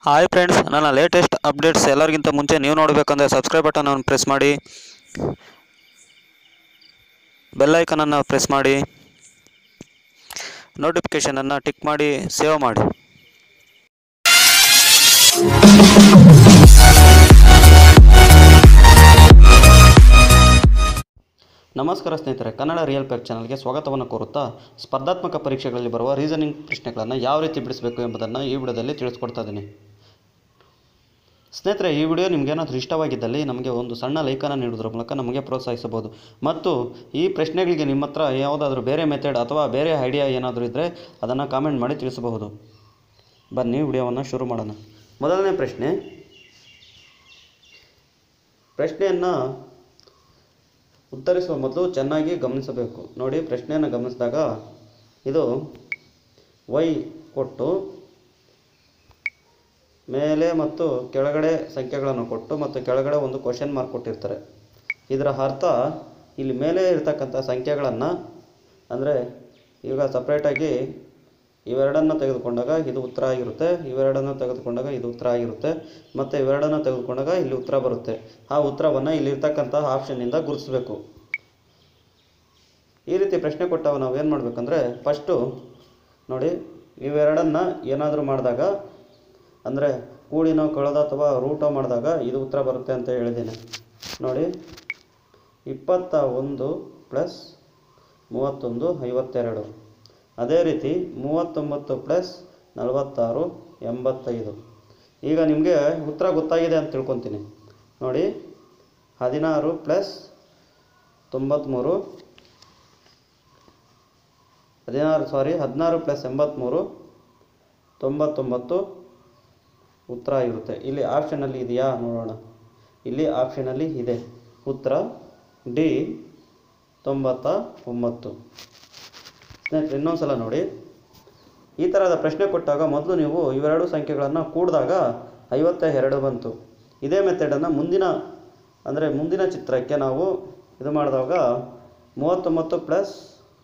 Hi friends, ನನ್ನ latest updates ಎಲ್ಲರಿಗಿಂತ ಮುಂಚೆ ನೀವು ನೋಡಬೇಕಂದ್ರೆ ಸಬ್ಸ್ಕ್ರೈಬ್ ಬಟನ್ ಅನ್ನು ಪ್ರೆಸ್ ಮಾಡಿ, ಬೆಲ್ ಐಕನ್ ಅನ್ನು ಪ್ರೆಸ್ ಮಾಡಿ, ನೋಟಿಫಿಕೇಶನ್ ಅನ್ನು ಟಿಕ್ ಮಾಡಿ ಸೇವ್ ಮಾಡಿ. ನಮಸ್ಕಾರ ಸ್ನೇಹಿತರೆ, ಕನ್ನಡ ರಿಯಲ್ ಪೇರ್ ಚಾನಲ್ಗೆ ಸ್ವಾಗತವನ್ನು ಕೋರುತ್ತಾ ಸ್ಪರ್ಧಾತ್ಮಕ ಪರೀಕ್ಷೆಗಳಲ್ಲಿ ಬರುವ ರೀಸನಿಂಗ್ ಪ್ರಶ್ನೆಗಳನ್ನು ಯಾವ ರೀತಿ ಬಿಡಿಸಬೇಕು ಎಂಬುದನ್ನು ಈ ವಿಡಿಯೋದಲ್ಲಿ ತಿಳಿಸ್ಕೊಡ್ತಾ ಇದ್ದೀನಿ. ಸ್ನೇಹಿತರೆ, ಈ ವಿಡಿಯೋ ನಿಮಗೇನಾದರೂ ಇಷ್ಟವಾಗಿದ್ದಲ್ಲಿ ನಮಗೆ ಒಂದು ಸಣ್ಣ ಲೈಕನ್ನು ನೀಡೋದ್ರ ಮೂಲಕ ನಮಗೆ ಪ್ರೋತ್ಸಾಹಿಸಬಹುದು. ಮತ್ತು ಈ ಪ್ರಶ್ನೆಗಳಿಗೆ ನಿಮ್ಮ ಹತ್ರ ಯಾವುದಾದ್ರೂ ಬೇರೆ ಮೆಥಡ್ ಅಥವಾ ಬೇರೆ ಐಡಿಯಾ ಏನಾದರೂ ಇದ್ದರೆ ಅದನ್ನು ಕಾಮೆಂಟ್ ಮಾಡಿ ತಿಳಿಸಬಹುದು. ಬನ್ನಿ ವಿಡಿಯೋವನ್ನು ಶುರು ಮಾಡೋಣ. ಮೊದಲನೇ ಪ್ರಶ್ನೆಯನ್ನು ಉತ್ತರಿಸುವ ಮೊದಲು ಚೆನ್ನಾಗಿ ಗಮನಿಸಬೇಕು. ನೋಡಿ, ಪ್ರಶ್ನೆಯನ್ನು ಗಮನಿಸಿದಾಗ ಇದು y ಕೊಟ್ಟು ಮೇಲೆ ಮತ್ತು ಕೆಳಗಡೆ ಸಂಖ್ಯೆಗಳನ್ನು ಕೊಟ್ಟು ಮತ್ತು ಕೆಳಗಡೆ ಒಂದು ಕ್ವಶನ್ ಮಾರ್ಕ್ ಕೊಟ್ಟಿರ್ತಾರೆ. ಇದರ ಅರ್ಥ ಇಲ್ಲಿ ಮೇಲೆ ಇರ್ತಕ್ಕಂಥ ಸಂಖ್ಯೆಗಳನ್ನು ಅಂದರೆ ಈಗ ಸಪ್ರೇಟಾಗಿ ಇವೆರಡನ್ನು ತೆಗೆದುಕೊಂಡಾಗ ಇದು ಉತ್ತರ ಆಗಿರುತ್ತೆ, ಇವೆರಡನ್ನು ತೆಗೆದುಕೊಂಡಾಗ ಇದು ಉತ್ತರ ಆಗಿರುತ್ತೆ, ಮತ್ತು ಇವೆರಡನ್ನು ತೆಗೆದುಕೊಂಡಾಗ ಇಲ್ಲಿ ಉತ್ತರ ಬರುತ್ತೆ. ಆ ಉತ್ತರವನ್ನು ಇಲ್ಲಿರ್ತಕ್ಕಂಥ ಆಪ್ಷನ್ನಿಂದ ಗುರುತಿಸಬೇಕು. ಈ ರೀತಿ ಪ್ರಶ್ನೆ ಕೊಟ್ಟಾಗ ನಾವು ಏನು ಮಾಡಬೇಕಂದ್ರೆ, ಫಸ್ಟು ನೋಡಿ, ಇವೆರಡನ್ನು ಏನಾದರೂ ಮಾಡಿದಾಗ ಅಂದರೆ ಕೂಡಿನೋ ಕಳೆದ ಅಥವಾ ರೂಟೋ ಮಾಡಿದಾಗ ಇದು ಉತ್ತರ ಬರುತ್ತೆ ಅಂತ ಹೇಳಿದ್ದೇನೆ. ನೋಡಿ, 21 + 31 52. ಅದೇ ರೀತಿ 39 + 46 85. ಈಗ ನಿಮಗೆ ಉತ್ತರ ಗೊತ್ತಾಗಿದೆ ಅಂತ ತಿಳ್ಕೊತೀನಿ. ನೋಡಿ, 16 + 83 16 + 83 99 ಉತ್ತರ ಆಗಿರುತ್ತೆ. ಇಲ್ಲಿ ಆಪ್ಷನಲ್ಲಿ ಇದೆಯಾ ನೋಡೋಣ. ಇಲ್ಲಿ ಆಪ್ಷನಲ್ಲಿ ಇದೆ ಉತ್ತರ ಡಿ 99. ಸ್ನೇಹಿತರೆ, ಇನ್ನೊಂದು ಸಲ ನೋಡಿ, ಈ ಥರದ ಪ್ರಶ್ನೆ ಕೊಟ್ಟಾಗ ಮೊದಲು ನೀವು ಇವೆರಡು ಸಂಖ್ಯೆಗಳನ್ನು ಕೂಡಿದಾಗ 52 ಬಂತು. ಇದೇ ಮೆಥಡನ್ನು ಮುಂದಿನ ಚಿತ್ರಕ್ಕೆ ನಾವು ಇದು ಮಾಡಿದಾಗ 39 +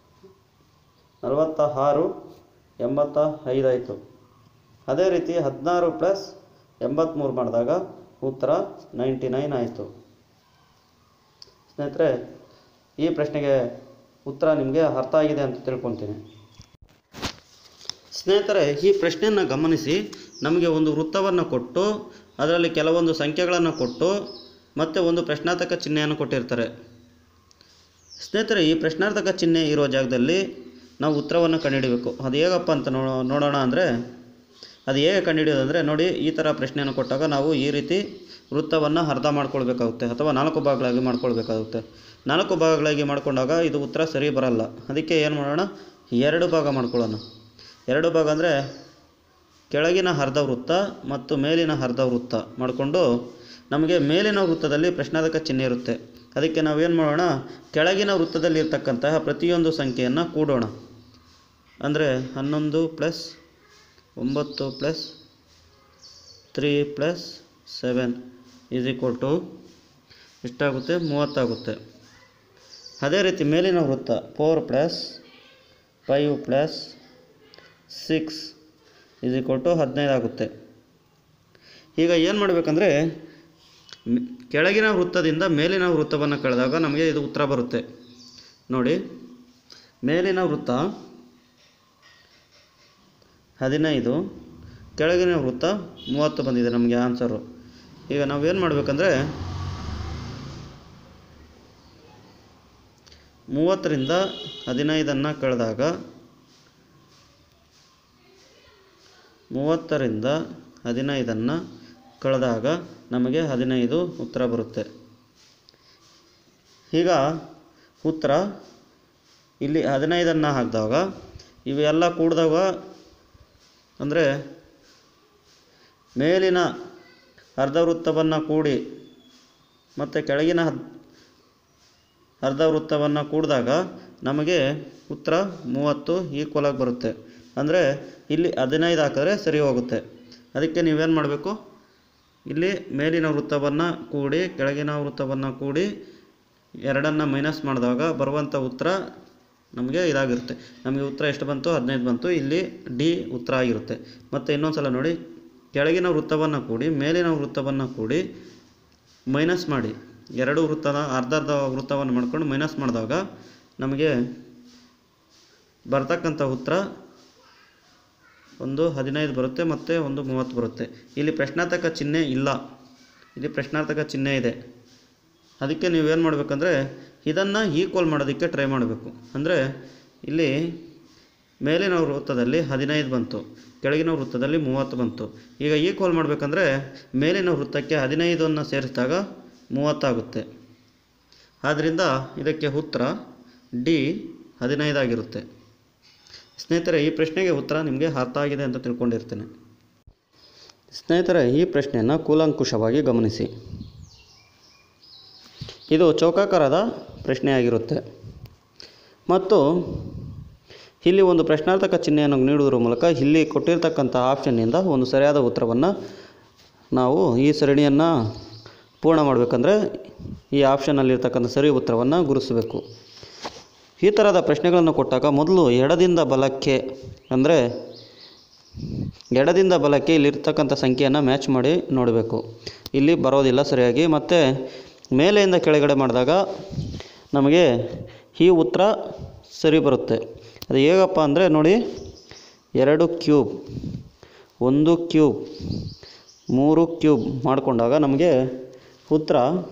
46 85 ಆಯಿತು. ಅದೇ ರೀತಿ 16 + 83 ಮಾಡಿದಾಗ ಉತ್ತರ 99 ಆಯಿತು. ಸ್ನೇಹಿತರೆ, ಈ ಪ್ರಶ್ನೆಗೆ ಉತ್ತರ ನಿಮಗೆ ಅರ್ಥ ಆಗಿದೆ ಅಂತ ತಿಳ್ಕೊತೀನಿ. ಸ್ನೇಹಿತರೆ, ಈ ಪ್ರಶ್ನೆಯನ್ನು ಗಮನಿಸಿ. ನಮಗೆ ಒಂದು ವೃತ್ತವನ್ನು ಕೊಟ್ಟು ಅದರಲ್ಲಿ ಕೆಲವೊಂದು ಸಂಖ್ಯೆಗಳನ್ನು ಕೊಟ್ಟು ಮತ್ತು ಒಂದು ಪ್ರಶ್ನಾರ್ಥಕ ಚಿಹ್ನೆಯನ್ನು ಕೊಟ್ಟಿರ್ತಾರೆ. ಸ್ನೇಹಿತರೆ, ಈ ಪ್ರಶ್ನಾರ್ಥಕ ಚಿಹ್ನೆ ಇರೋ ಜಾಗದಲ್ಲಿ ನಾವು ಉತ್ತರವನ್ನು ಕಂಡುಹಿಡಬೇಕು. ಅದು ಹೇಗಪ್ಪ ಅಂತ ನೋಡೋಣ. ಅದು ಹೇಗೆ ಕಂಡುಹಿಡಿಯೋದಂದರೆ, ನೋಡಿ, ಈ ಥರ ಪ್ರಶ್ನೆಯನ್ನು ಕೊಟ್ಟಾಗ ನಾವು ಈ ರೀತಿ ವೃತ್ತವನ್ನು ಅರ್ಧ ಮಾಡ್ಕೊಳ್ಬೇಕಾಗುತ್ತೆ ಅಥವಾ 4 ಭಾಗಗಳಾಗಿ ಮಾಡ್ಕೊಳ್ಬೇಕಾಗುತ್ತೆ. 4 ಭಾಗಗಳಾಗಿ ಮಾಡ್ಕೊಂಡಾಗ ಇದು ಉತ್ತರ ಸರಿ ಬರಲ್ಲ. ಅದಕ್ಕೆ ಏನು ಮಾಡೋಣ, 2 ಭಾಗ ಮಾಡ್ಕೊಳ್ಳೋಣ. 2 ಭಾಗ ಅಂದರೆ ಕೆಳಗಿನ ಅರ್ಧ ವೃತ್ತ ಮತ್ತು ಮೇಲಿನ ಅರ್ಧ ವೃತ್ತ ಮಾಡಿಕೊಂಡು ನಮಗೆ ಮೇಲಿನ ವೃತ್ತದಲ್ಲಿ ಪ್ರಶ್ನಾರ್ಥಕ ಚಿಹ್ನೆ ಇರುತ್ತೆ. ಅದಕ್ಕೆ ನಾವೇನು ಮಾಡೋಣ, ಕೆಳಗಿನ ವೃತ್ತದಲ್ಲಿ ಇರ್ತಕ್ಕಂತಹ ಪ್ರತಿಯೊಂದು ಸಂಖ್ಯೆಯನ್ನು ಕೂಡೋಣ. ಅಂದರೆ 11 + 9 + 3 + 7 = ಎಷ್ಟಾಗುತ್ತೆ, 30 ಆಗುತ್ತೆ. ಅದೇ ರೀತಿ ಮೇಲಿನ ವೃತ್ತ 4 + 5 + 6 = 15 ಆಗುತ್ತೆ. ಈಗ ಏನು ಮಾಡಬೇಕಂದ್ರೆ, ಕೆಳಗಿನ ವೃತ್ತದಿಂದ ಮೇಲಿನ ವೃತ್ತವನ್ನು ಕಳೆದಾಗ ನಮಗೆ ಇದು ಉತ್ತರ ಬರುತ್ತೆ. ನೋಡಿ, ಮೇಲಿನ ವೃತ್ತ 15, ಕೆಳಗಿನ ವೃತ್ತ 30 ಬಂದಿದೆ ನಮಗೆ ಆನ್ಸರು. ಈಗ ನಾವೇನು ಮಾಡಬೇಕಂದ್ರೆ, 30ರಿಂದ 15 ಕಳೆದಾಗ 30ರಿಂದ 15 ಕಳೆದಾಗ ನಮಗೆ 15 ಉತ್ತರ ಬರುತ್ತೆ. ಈಗ ಉತ್ತರ ಇಲ್ಲಿ 15 ಹಾಕಿದಾಗ ಇವೆಲ್ಲ ಕೂಡಿದಾಗ ಅಂದರೆ ಮೇಲಿನ ಅರ್ಧ ವೃತ್ತವನ್ನು ಕೂಡಿ ಮತ್ತು ಕೆಳಗಿನ ಅರ್ಧ ವೃತ್ತವನ್ನು ಕೂಡಿದಾಗ ನಮಗೆ ಉತ್ತರ 30 ಈಕ್ವಲ್ ಆಗಿ ಬರುತ್ತೆ. ಅಂದರೆ ಇಲ್ಲಿ 15 ಹಾಕಿದ್ರೆ ಸರಿ ಹೋಗುತ್ತೆ. ಅದಕ್ಕೆ ನೀವೇನು ಮಾಡಬೇಕು, ಇಲ್ಲಿ ಮೇಲಿನ ವೃತ್ತವನ್ನು ಕೂಡಿ ಕೆಳಗಿನ ವೃತ್ತವನ್ನು ಕೂಡಿ ಎರಡನ್ನು ಮೈನಸ್ ಮಾಡಿದಾಗ ಬರುವಂಥ ಉತ್ತರ ನಮಗೆ ಇದಾಗಿರುತ್ತೆ. ನಮಗೆ ಉತ್ತರ ಎಷ್ಟು ಬಂತು, 15 ಬಂತು. ಇಲ್ಲಿ ಡಿ ಉತ್ತರ ಆಗಿರುತ್ತೆ. ಮತ್ತು ಇನ್ನೊಂದು ಸಲ ನೋಡಿ, ಕೆಳಗಿನ ವೃತ್ತವನ್ನು ಕೂಡಿ ಮೇಲಿನ ವೃತ್ತವನ್ನು ಕೂಡಿ ಮೈನಸ್ ಮಾಡಿ, ಎರಡು ವೃತ್ತದ ಅರ್ಧ ವೃತ್ತವನ್ನು ಮಾಡ್ಕೊಂಡು ಮೈನಸ್ ಮಾಡಿದಾಗ ನಮಗೆ ಬರ್ತಕ್ಕಂಥ ಉತ್ತರ ಒಂದು 15 ಬರುತ್ತೆ ಮತ್ತು ಒಂದು 30 ಬರುತ್ತೆ. ಇಲ್ಲಿ ಪ್ರಶ್ನಾರ್ಥಕ ಚಿಹ್ನೆ ಇಲ್ಲ, ಇಲ್ಲಿ ಪ್ರಶ್ನಾರ್ಥಕ ಚಿಹ್ನೆ ಇದೆ. ಅದಕ್ಕೆ ನೀವೇನು ಮಾಡಬೇಕಂದ್ರೆ ಇದನ್ನು ಈಕ್ವಲ್ ಮಾಡೋದಕ್ಕೆ ಟ್ರೈ ಮಾಡಬೇಕು. ಅಂದರೆ ಇಲ್ಲಿ ಮೇಲಿನ ವೃತ್ತದಲ್ಲಿ 15 ಬಂತು, ಕೆಳಗಿನ ವೃತ್ತದಲ್ಲಿ 30 ಬಂತು. ಈಗ ಈಕ್ವಲ್ ಮಾಡಬೇಕಂದ್ರೆ ಮೇಲಿನ ವೃತ್ತಕ್ಕೆ 15ಅನ್ನು ಸೇರಿಸಿದಾಗ 30 ಆಗುತ್ತೆ. ಆದ್ದರಿಂದ ಇದಕ್ಕೆ ಉತ್ತರ ಡಿ 15 ಆಗಿರುತ್ತೆ. ಸ್ನೇಹಿತರೆ, ಈ ಪ್ರಶ್ನೆಗೆ ಉತ್ತರ ನಿಮಗೆ ಅರ್ಥ ಆಗಿದೆ ಅಂತ ತಿಳ್ಕೊಂಡಿರ್ತೇನೆ. ಸ್ನೇಹಿತರೆ, ಈ ಪ್ರಶ್ನೆಯನ್ನು ಕೂಲಂಕುಷವಾಗಿ ಗಮನಿಸಿ. ಇದು ಚೌಕಾಕಾರದ ಪ್ರಶ್ನೆಯಾಗಿರುತ್ತೆ ಮತ್ತು ಇಲ್ಲಿ ಒಂದು ಪ್ರಶ್ನಾರ್ಥಕ ಚಿಹ್ನೆಯನ್ನು ನೀಡುವುದರ ಮೂಲಕ ಇಲ್ಲಿ ಕೊಟ್ಟಿರ್ತಕ್ಕಂಥ ಆಪ್ಷನ್ನಿಂದ ಒಂದು ಸರಿಯಾದ ಉತ್ತರವನ್ನು ನಾವು ಈ ಸರಣಿಯನ್ನು ಪೂರ್ಣ ಮಾಡಬೇಕಂದ್ರೆ ಈ ಆಪ್ಷನ್ನಲ್ಲಿರ್ತಕ್ಕಂಥ ಸರಿ ಉತ್ತರವನ್ನು ಗುರುತಿಸಬೇಕು. ಈ ಥರದ ಪ್ರಶ್ನೆಗಳನ್ನು ಕೊಟ್ಟಾಗ ಮೊದಲು ಎಡದಿಂದ ಬಲಕ್ಕೆ, ಅಂದರೆ ಎಡದಿಂದ ಬಲಕ್ಕೆ ಇಲ್ಲಿರ್ತಕ್ಕಂಥ ಸಂಖ್ಯೆಯನ್ನು ಮ್ಯಾಚ್ ಮಾಡಿ ನೋಡಬೇಕು. ಇಲ್ಲಿ ಬರೋದಿಲ್ಲ ಸರಿಯಾಗಿ. ಮತ್ತು ಮೇಲೆಯಿಂದ ಕೆಳಗಡೆ ಮಾಡಿದಾಗ ನಮಗೆ ಈ ಉತ್ತರ ಸರಿ ಬರುತ್ತೆ. ಅದು ಹೇಗಪ್ಪ ಅಂದರೆ ನೋಡಿ, 2 ಕ್ಯೂಬ್, 1 ಕ್ಯೂಬ್, 3 ಕ್ಯೂಬ್ ಮಾಡಿಕೊಂಡಾಗ ನಮಗೆ ಉತ್ತರ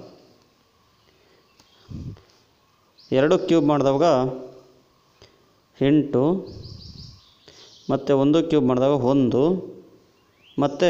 2 ಕ್ಯೂಬ್ ಮಾಡಿದಾಗ 8 ಮತ್ತು 1 ಕ್ಯೂಬ್ ಮಾಡಿದಾಗ 1 ಮತ್ತು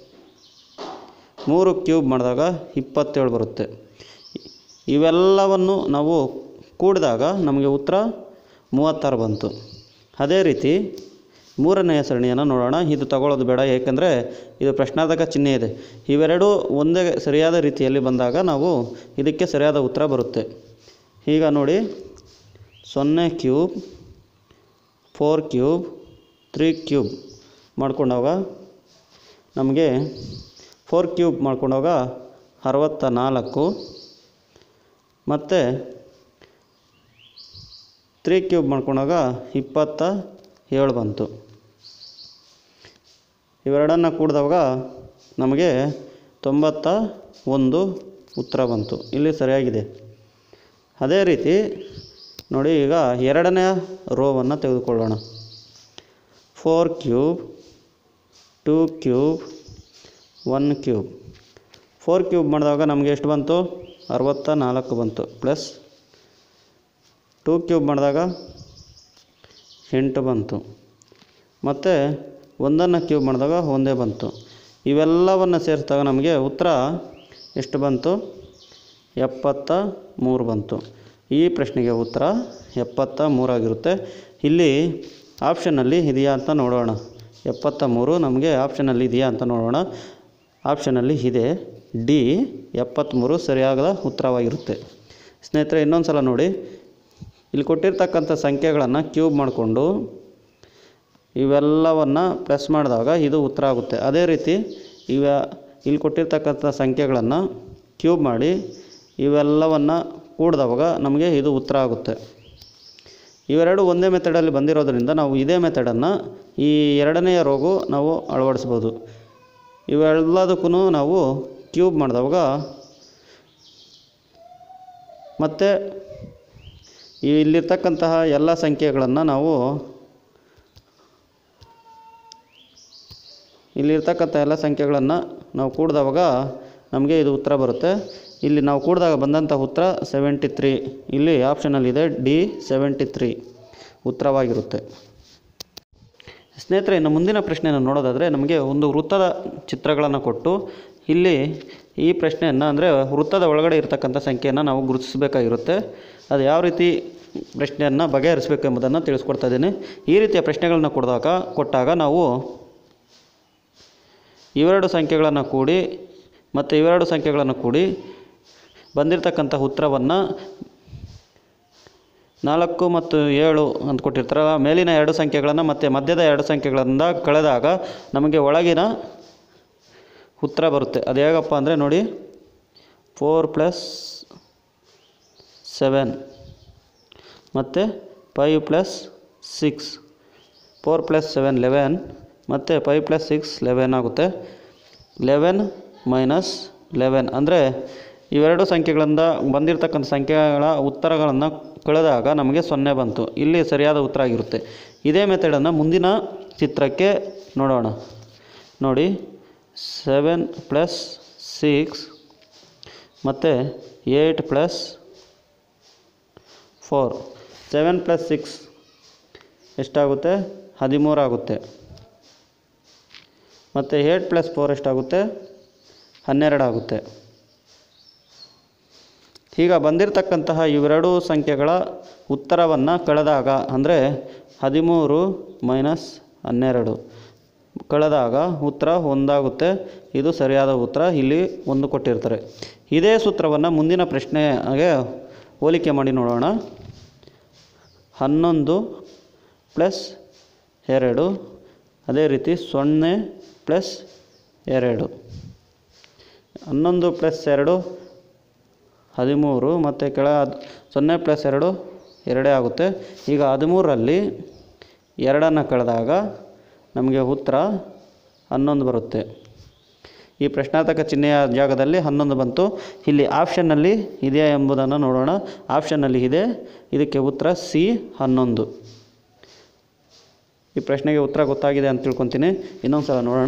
3 ಕ್ಯೂಬ್ ಮಾಡಿದಾಗ 27 ಬರುತ್ತೆ. ಇವೆಲ್ಲವನ್ನು ನಾವು ಕೂಡಿದಾಗ ನಮಗೆ ಉತ್ತರ 36 ಬಂತು. ಅದೇ ರೀತಿ ಮೂರನೆಯ ಸರಣಿಯನ್ನು ನೋಡೋಣ. ಇದು ತಗೊಳ್ಳೋದು ಬೇಡ, ಏಕೆಂದರೆ ಇದು ಪ್ರಶ್ನಾರ್ಥಕ ಚಿಹ್ನೆ ಇದೆ. ಇವೆರಡೂ ಒಂದೇ ಸರಿಯಾದ ರೀತಿಯಲ್ಲಿ ಬಂದಾಗ ನಾವು ಇದಕ್ಕೆ ಸರಿಯಾದ ಉತ್ತರ ಬರುತ್ತೆ. ಈಗ ನೋಡಿ, 0 ಕ್ಯೂಬ್, 4 ಕ್ಯೂಬ್, 3 ಕ್ಯೂಬ್ ಮಾಡ್ಕೊಂಡಾಗ ನಮಗೆ 4 ಕ್ಯೂಬ್ ಮಾಡ್ಕೊಂಡಾಗ 64 ಮತ್ತು 3 ಕ್ಯೂಬ್ ಮಾಡ್ಕೊಂಡಾಗ 27 ಬಂತು. ಇವೆರಡನ್ನು ಕೂಡಿದಾಗ ನಮಗೆ 91 ಉತ್ತರ ಬಂತು. ಇಲ್ಲಿ ಸರಿಯಾಗಿದೆ. ಅದೇ ರೀತಿ ನೋಡಿ, ಈಗ ಎರಡನೆಯ ರೋವನ್ನು ತೆಗೆದುಕೊಳ್ಳೋಣ. 4 ಕ್ಯೂಬ್, 2 ಕ್ಯೂಬ್, 1 ಕ್ಯೂಬ್. 4 ಕ್ಯೂಬ್ ಮಾಡಿದಾಗ ನಮಗೆ ಎಷ್ಟು ಬಂತು? 64 ಬಂತು. ಪ್ಲಸ್ 2 ಕ್ಯೂಬ್ ಮಾಡಿದಾಗ 8 ಬಂತು. ಮತ್ತು 1 ಕ್ಯೂಬ್ ಮಾಡಿದಾಗ 1 ಬಂತು. ಇವೆಲ್ಲವನ್ನು ಸೇರಿಸಿದಾಗ ನಮಗೆ ಉತ್ತರ ಎಷ್ಟು ಬಂತು? 73 ಬಂತು. ಈ ಪ್ರಶ್ನೆಗೆ ಉತ್ತರ 73 ಆಗಿರುತ್ತೆ. ಇಲ್ಲಿ ಆಪ್ಷನ್ನಲ್ಲಿ ಇದೆಯಾ ಅಂತ ನೋಡೋಣ. 73 ನಮಗೆ ಆಪ್ಷನಲ್ಲಿ ಇದೆಯಾ ಅಂತ ನೋಡೋಣ. ಆಪ್ಷನಲ್ಲಿ ಇದೆ, ಡಿ 73 ಸರಿಯಾದ ಉತ್ತರವಾಗಿರುತ್ತೆ. ಸ್ನೇಹಿತರೆ, ಇನ್ನೊಂದು ಸಲ ನೋಡಿ, ಇಲ್ಲಿ ಕೊಟ್ಟಿರ್ತಕ್ಕಂಥ ಸಂಖ್ಯೆಗಳನ್ನು ಕ್ಯೂಬ್ ಮಾಡಿಕೊಂಡು ಇವೆಲ್ಲವನ್ನು ಪ್ಲಸ್ ಮಾಡಿದಾಗ ಇದು ಉತ್ತರ ಆಗುತ್ತೆ. ಅದೇ ರೀತಿ ಇಲ್ಲಿ ಕೊಟ್ಟಿರ್ತಕ್ಕಂಥ ಸಂಖ್ಯೆಗಳನ್ನು ಕ್ಯೂಬ್ ಮಾಡಿ ಇವೆಲ್ಲವನ್ನು ಕೂಡಿದಾಗ ನಮಗೆ ಇದು ಉತ್ತರ ಆಗುತ್ತೆ. ಇವೆರಡು ಒಂದೇ ಮೆಥಡಲ್ಲಿ ಬಂದಿರೋದ್ರಿಂದ ನಾವು ಇದೇ ಮೆಥಡನ್ನು ಈ ಎರಡನೆಯ ರೋಗೂ ನಾವು ಅಳವಡಿಸ್ಬೋದು. ಇವೆಲ್ಲದಕ್ಕೂ ನಾವು ಕ್ಯೂಬ್ ಮಾಡಿದಾಗ ಮತ್ತು ಇಲ್ಲಿರ್ತಕ್ಕಂತಹ ಎಲ್ಲ ಸಂಖ್ಯೆಗಳನ್ನು ನಾವು ಕೂಡಿದಾಗ ನಮಗೆ ಇದು ಉತ್ತರ ಬರುತ್ತೆ. ಇಲ್ಲಿ ನಾವು ಕೂಡಿದಾಗ ಬಂದಂಥ ಉತ್ತರ 73. ಇಲ್ಲಿ ಆಪ್ಷನಲ್ಲಿದೆ ಡಿ 73 ಉತ್ತರವಾಗಿರುತ್ತೆ. ಸ್ನೇಹಿತರೆ, ಇನ್ನು ಮುಂದಿನ ಪ್ರಶ್ನೆಯನ್ನು ನೋಡೋದಾದರೆ ನಮಗೆ ಒಂದು ವೃತ್ತದ ಚಿತ್ರಗಳನ್ನು ಕೊಟ್ಟು ಇಲ್ಲಿ ಈ ಪ್ರಶ್ನೆಯನ್ನು, ಅಂದರೆ ವೃತ್ತದ ಒಳಗಡೆ ಇರತಕ್ಕಂಥ ಸಂಖ್ಯೆಯನ್ನು ನಾವು ಗುರುತಿಸಬೇಕಾಗಿರುತ್ತೆ. ಅದು ಯಾವ ರೀತಿ ಪ್ರಶ್ನೆಯನ್ನು ಬಗೆಹರಿಸಬೇಕು ಎಂಬುದನ್ನು ತಿಳಿಸ್ಕೊಡ್ತಾ ಇದ್ದೀನಿ. ಈ ರೀತಿಯ ಪ್ರಶ್ನೆಗಳನ್ನು ಕೊಟ್ಟಾಗ ನಾವು ಇವೆರಡು ಸಂಖ್ಯೆಗಳನ್ನು ಕೂಡಿ ಮತ್ತು ಇವೆರಡು ಸಂಖ್ಯೆಗಳನ್ನು ಕೂಡಿ ಬಂದಿರತಕ್ಕಂಥ ಉತ್ತರವನ್ನು 4 ಮತ್ತು 7 ಅಂತ ಕೊಟ್ಟಿರ್ತಾರೆ. ಮೇಲಿನ ಎರಡು ಸಂಖ್ಯೆಗಳನ್ನು ಮತ್ತು ಮಧ್ಯದ ಎರಡು ಸಂಖ್ಯೆಗಳಿಂದ ಕಳೆದಾಗ ನಮಗೆ ಒಳಗಿನ ಉತ್ತರ ಬರುತ್ತೆ. ಅದು ಹೇಗಪ್ಪ ಅಂದರೆ ನೋಡಿ, 4 + 7 ಮತ್ತು 5 + 6. 4 + 7 11 ಮತ್ತು 5 + 6 11 ಆಗುತ್ತೆ. 11 ಮೈನಸ್ 11 ಅಂದರೆ ಇವೆರಡು ಸಂಖ್ಯೆಗಳಿಂದ ಬಂದಿರತಕ್ಕಂಥ ಸಂಖ್ಯೆಗಳ ಉತ್ತರಗಳನ್ನು ಕಳೆದಾಗ ನಮಗೆ 0 ಬಂತು. ಇಲ್ಲಿ ಸರಿಯಾದ ಉತ್ತರ ಆಗಿರುತ್ತೆ. ಇದೇ ಮೆಥಡನ್ನು ಮುಂದಿನ ಚಿತ್ರಕ್ಕೆ ನೋಡೋಣ. ನೋಡಿ 7 + 6 ಮತ್ತು 8 + 4. 7 + 6 ಎಷ್ಟಾಗುತ್ತೆ? 13 ಆಗುತ್ತೆ. ಮತ್ತು 8 + 4 ಎಷ್ಟಾಗುತ್ತೆ? 12 ಆಗುತ್ತೆ. ಈಗ ಬಂದಿರತಕ್ಕಂತಹ ಇವೆರಡು ಸಂಖ್ಯೆಗಳ ಉತ್ತರವನ್ನು ಕಳೆದಾಗ ಅಂದರೆ 13 ಮೈನಸ್ 12 ಕಳೆದಾಗ ಉತ್ತರ 1 ಆಗುತ್ತೆ. ಇದು ಸರಿಯಾದ ಉತ್ತರ. ಇಲ್ಲಿ 1 ಕೊಟ್ಟಿರ್ತಾರೆ. ಇದೇ ಸೂತ್ರವನ್ನು ಮುಂದಿನ ಪ್ರಶ್ನೆಗೆ ಹೋಲಿಕೆ ಮಾಡಿ ನೋಡೋಣ. 11 + 2 ಅದೇ ರೀತಿ 0 + 2. 11 + 2 13 ಮತ್ತು 0 + 2 2 ಆಗುತ್ತೆ. ಈಗ 13ರಲ್ಲಿ 2 ಕಳೆದಾಗ ನಮಗೆ ಉತ್ತರ 11 ಬರುತ್ತೆ. ಈ ಪ್ರಶ್ನಾರ್ಥಕ ಚಿಹ್ನೆಯ ಜಾಗದಲ್ಲಿ 11 ಬಂತು. ಇಲ್ಲಿ ಆಪ್ಷನ್ನಲ್ಲಿ ಇದೆಯಾ ಎಂಬುದನ್ನು ನೋಡೋಣ. ಆಪ್ಷನ್ನಲ್ಲಿ ಇದೆ. ಇದಕ್ಕೆ ಉತ್ತರ ಸಿ 11. ಈ ಪ್ರಶ್ನೆಗೆ ಉತ್ತರ ಗೊತ್ತಾಗಿದೆ ಅಂತ ತಿಳ್ಕೊತೀನಿ. ಇನ್ನೊಂದು ಸಲ ನೋಡೋಣ.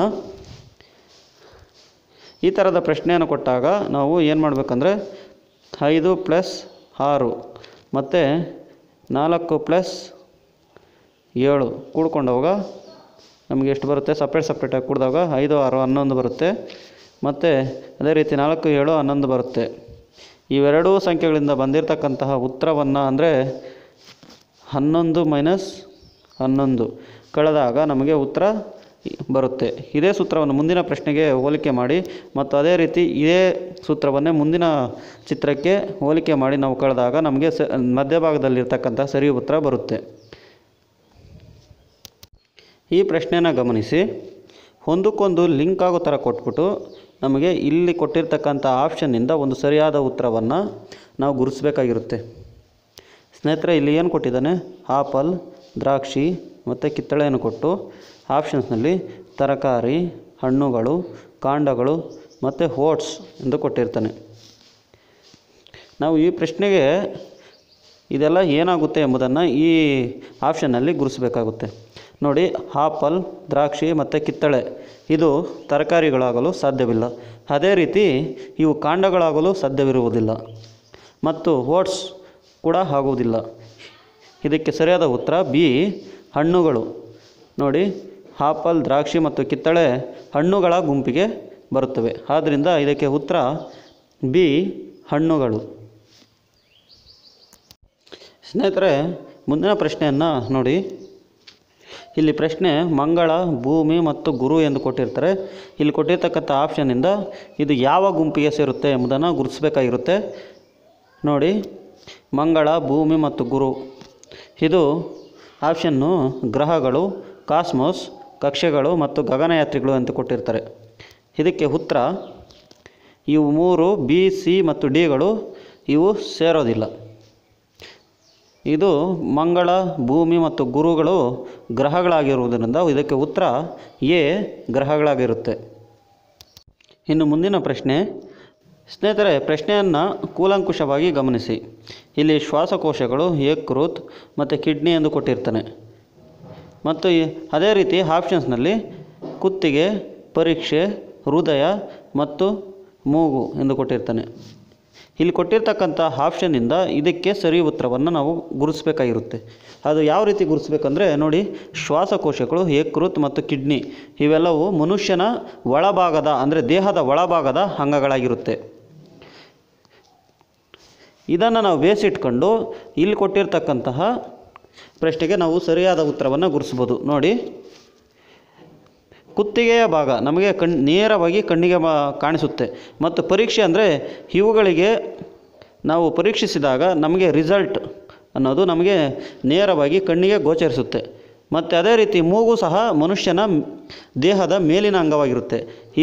ಈ ಥರದ ಪ್ರಶ್ನೆಯನ್ನು ಕೊಟ್ಟಾಗ ನಾವು ಏನು ಮಾಡಬೇಕಂದ್ರೆ 5 + 6 ಮತ್ತು 4 + 7 ಕೂಡ್ಕೊಂಡಾಗ ನಮಗೆ ಎಷ್ಟು ಬರುತ್ತೆ? ಸಪ್ರೇಟಾಗಿ ಕೂಡಿದಾಗ 5, 6, 11 ಬರುತ್ತೆ. ಮತ್ತು ಅದೇ ರೀತಿ 4, 7, 11 ಬರುತ್ತೆ. ಇವೆರಡೂ ಸಂಖ್ಯೆಗಳಿಂದ ಬಂದಿರತಕ್ಕಂತಹ ಉತ್ತರವನ್ನು ಅಂದರೆ 11 ಮೈನಸ್ 11 ಕಳೆದಾಗ ನಮಗೆ ಉತ್ತರ ಬರುತ್ತೆ. ಇದೇ ಸೂತ್ರವನ್ನು ಮುಂದಿನ ಪ್ರಶ್ನೆಗೆ ಹೋಲಿಕೆ ಮಾಡಿ ಮತ್ತು ಅದೇ ರೀತಿ ಇದೇ ಸೂತ್ರವನ್ನೇ ಮುಂದಿನ ಚಿತ್ರಕ್ಕೆ ಹೋಲಿಕೆ ಮಾಡಿ ನಾವು ಕಳೆದಾಗ ನಮಗೆ ಮಧ್ಯಭಾಗದಲ್ಲಿರ್ತಕ್ಕಂಥ ಸರಿ ಉತ್ತರ ಬರುತ್ತೆ. ಈ ಪ್ರಶ್ನೆಯನ್ನು ಗಮನಿಸಿ. ಒಂದಕ್ಕೊಂದು ಲಿಂಕ್ ಆಗೋ ಥರ ಕೊಟ್ಬಿಟ್ಟು ನಮಗೆ ಇಲ್ಲಿ ಕೊಟ್ಟಿರ್ತಕ್ಕಂಥ ಆಪ್ಷನ್ನಿಂದ ಒಂದು ಸರಿಯಾದ ಉತ್ತರವನ್ನು ನಾವು ಗುರುತಿಸಬೇಕಾಗಿರುತ್ತೆ. ಸ್ನೇಹಿತರೆ, ಇಲ್ಲಿ ಏನು ಕೊಟ್ಟಿದ್ದಾನೆ? ಆಪಲ್, ದ್ರಾಕ್ಷಿ ಮತ್ತು ಕಿತ್ತಳೆಯನ್ನು ಕೊಟ್ಟು ಆಪ್ಷನ್ಸ್ನಲ್ಲಿ ತರಕಾರಿ, ಹಣ್ಣುಗಳು, ಕಾಂಡಗಳು ಮತ್ತು ಓಟ್ಸ್ ಎಂದು ಕೊಟ್ಟಿರ್ತಾನೆ. ನಾವು ಈ ಪ್ರಶ್ನೆಗೆ ಇದೆಲ್ಲ ಏನಾಗುತ್ತೆ ಎಂಬುದನ್ನು ಈ ಆಪ್ಷನ್ನಲ್ಲಿ ಗುರುತಿಸಬೇಕಾಗುತ್ತೆ. ನೋಡಿ, ಆಪಲ್, ದ್ರಾಕ್ಷಿ ಮತ್ತು ಕಿತ್ತಳೆ ಇದು ತರಕಾರಿಗಳಾಗಲು ಸಾಧ್ಯವಿಲ್ಲ. ಅದೇ ರೀತಿ ಇವು ಕಾಂಡಗಳಾಗಲು ಸಾಧ್ಯವಿರುವುದಿಲ್ಲ ಮತ್ತು ಓಟ್ಸ್ ಕೂಡ ಆಗುವುದಿಲ್ಲ. ಇದಕ್ಕೆ ಸರಿಯಾದ ಉತ್ತರ ಬಿ ಹಣ್ಣುಗಳು. ನೋಡಿ, ಆಪಲ್, ದ್ರಾಕ್ಷಿ ಮತ್ತು ಕಿತ್ತಳೆ ಹಣ್ಣುಗಳ ಗುಂಪಿಗೆ ಬರುತ್ತವೆ. ಆದ್ದರಿಂದ ಇದಕ್ಕೆ ಉತ್ತರ ಬಿ ಹಣ್ಣುಗಳು. ಸ್ನೇಹಿತರೆ, ಮುಂದಿನ ಪ್ರಶ್ನೆಯನ್ನು ನೋಡಿ. ಇಲ್ಲಿ ಪ್ರಶ್ನೆ ಮಂಗಳ, ಭೂಮಿ ಮತ್ತು ಗುರು ಎಂದು ಕೊಟ್ಟಿರ್ತಾರೆ. ಇಲ್ಲಿ ಕೊಟ್ಟಿರ್ತಕ್ಕಂಥ ಆಪ್ಷನ್ನಿಂದ ಇದು ಯಾವ ಗುಂಪಿಗೆ ಸೇರುತ್ತೆ ಎಂಬುದನ್ನು ಗುರುತಿಸಬೇಕಾಗಿರುತ್ತೆ. ನೋಡಿ, ಮಂಗಳ, ಭೂಮಿ ಮತ್ತು ಗುರು ಇದು ಆಪ್ಷನ್ನು ಗ್ರಹಗಳು, ಕಾಸ್ಮೋಸ್, ಕಕ್ಷೆಗಳು ಮತ್ತು ಗಗನಯಾತ್ರಿಗಳು ಅಂತ ಕೊಟ್ಟಿರ್ತಾರೆ. ಇದಕ್ಕೆ ಉತ್ತರ ಇವು 3 ಬಿ, ಸಿ ಮತ್ತು ಡಿಗಳು ಇವು ಸೇರೋದಿಲ್ಲ. ಇದು ಮಂಗಳ, ಭೂಮಿ ಮತ್ತು ಗುರುಗಳು ಗ್ರಹಗಳಾಗಿರುವುದರಿಂದ ಇದಕ್ಕೆ ಉತ್ತರ ಎ ಗ್ರಹಗಳಾಗಿರುತ್ತೆ. ಇನ್ನು ಮುಂದಿನ ಪ್ರಶ್ನೆ. ಸ್ನೇಹಿತರೆ, ಪ್ರಶ್ನೆಯನ್ನು ಕೂಲಂಕುಷವಾಗಿ ಗಮನಿಸಿ. ಇಲ್ಲಿ ಶ್ವಾಸಕೋಶಗಳು, ಯಕೃತ್ ಮತ್ತು ಕಿಡ್ನಿ ಎಂದು ಕೊಟ್ಟಿರ್ತಾನೆ. ಮತ್ತು ಅದೇ ರೀತಿ ಆಪ್ಷನ್ಸ್ನಲ್ಲಿ ಕುತ್ತಿಗೆ, ಪರೀಕ್ಷೆ, ಹೃದಯ ಮತ್ತು ಮೂಗು ಎಂದು ಕೊಟ್ಟಿರ್ತಾನೆ. ಇಲ್ಲಿ ಕೊಟ್ಟಿರ್ತಕ್ಕಂಥ ಆಪ್ಷನ್ನಿಂದ ಇದಕ್ಕೆ ಸರಿ ಉತ್ತರವನ್ನು ನಾವು ಗುರುತಿಸಬೇಕಾಗಿರುತ್ತೆ. ಅದು ಯಾವ ರೀತಿ ಗುರುತಿಸ್ಬೇಕಂದ್ರೆ ನೋಡಿ, ಶ್ವಾಸಕೋಶಗಳು, ಯಕೃತ್ ಮತ್ತು ಕಿಡ್ನಿ ಇವೆಲ್ಲವೂ ಮನುಷ್ಯನ ಒಳಭಾಗದ ಅಂದರೆ ದೇಹದ ಒಳಭಾಗದ ಅಂಗಗಳಾಗಿರುತ್ತೆ. ಇದನ್ನು ನಾವು ಬೇಸಿಟ್ಕೊಂಡು ಇಲ್ಲಿ ಕೊಟ್ಟಿರ್ತಕ್ಕಂತಹ ಪ್ರಶ್ನೆಗೆ ನಾವು ಸರಿಯಾದ ಉತ್ತರವನ್ನು ಗುರುತಿಸ್ಬೋದು. ನೋಡಿ, ಕುತ್ತಿಗೆಯ ಭಾಗ ನಮಗೆ ನೇರವಾಗಿ ಕಣ್ಣಿಗೆ ಕಾಣಿಸುತ್ತೆ. ಮತ್ತು ಪರೀಕ್ಷೆ ಅಂದರೆ ಇವುಗಳಿಗೆ ನಾವು ಪರೀಕ್ಷಿಸಿದಾಗ ನಮಗೆ ರಿಸಲ್ಟ್ ಅನ್ನೋದು ನಮಗೆ ನೇರವಾಗಿ ಕಣ್ಣಿಗೆ ಗೋಚರಿಸುತ್ತೆ. ಮತ್ತು ಅದೇ ರೀತಿ ಮೂಗು ಸಹ ಮನುಷ್ಯನ ದೇಹದ ಮೇಲಿನ ಅಂಗವಾಗಿರುತ್ತೆ.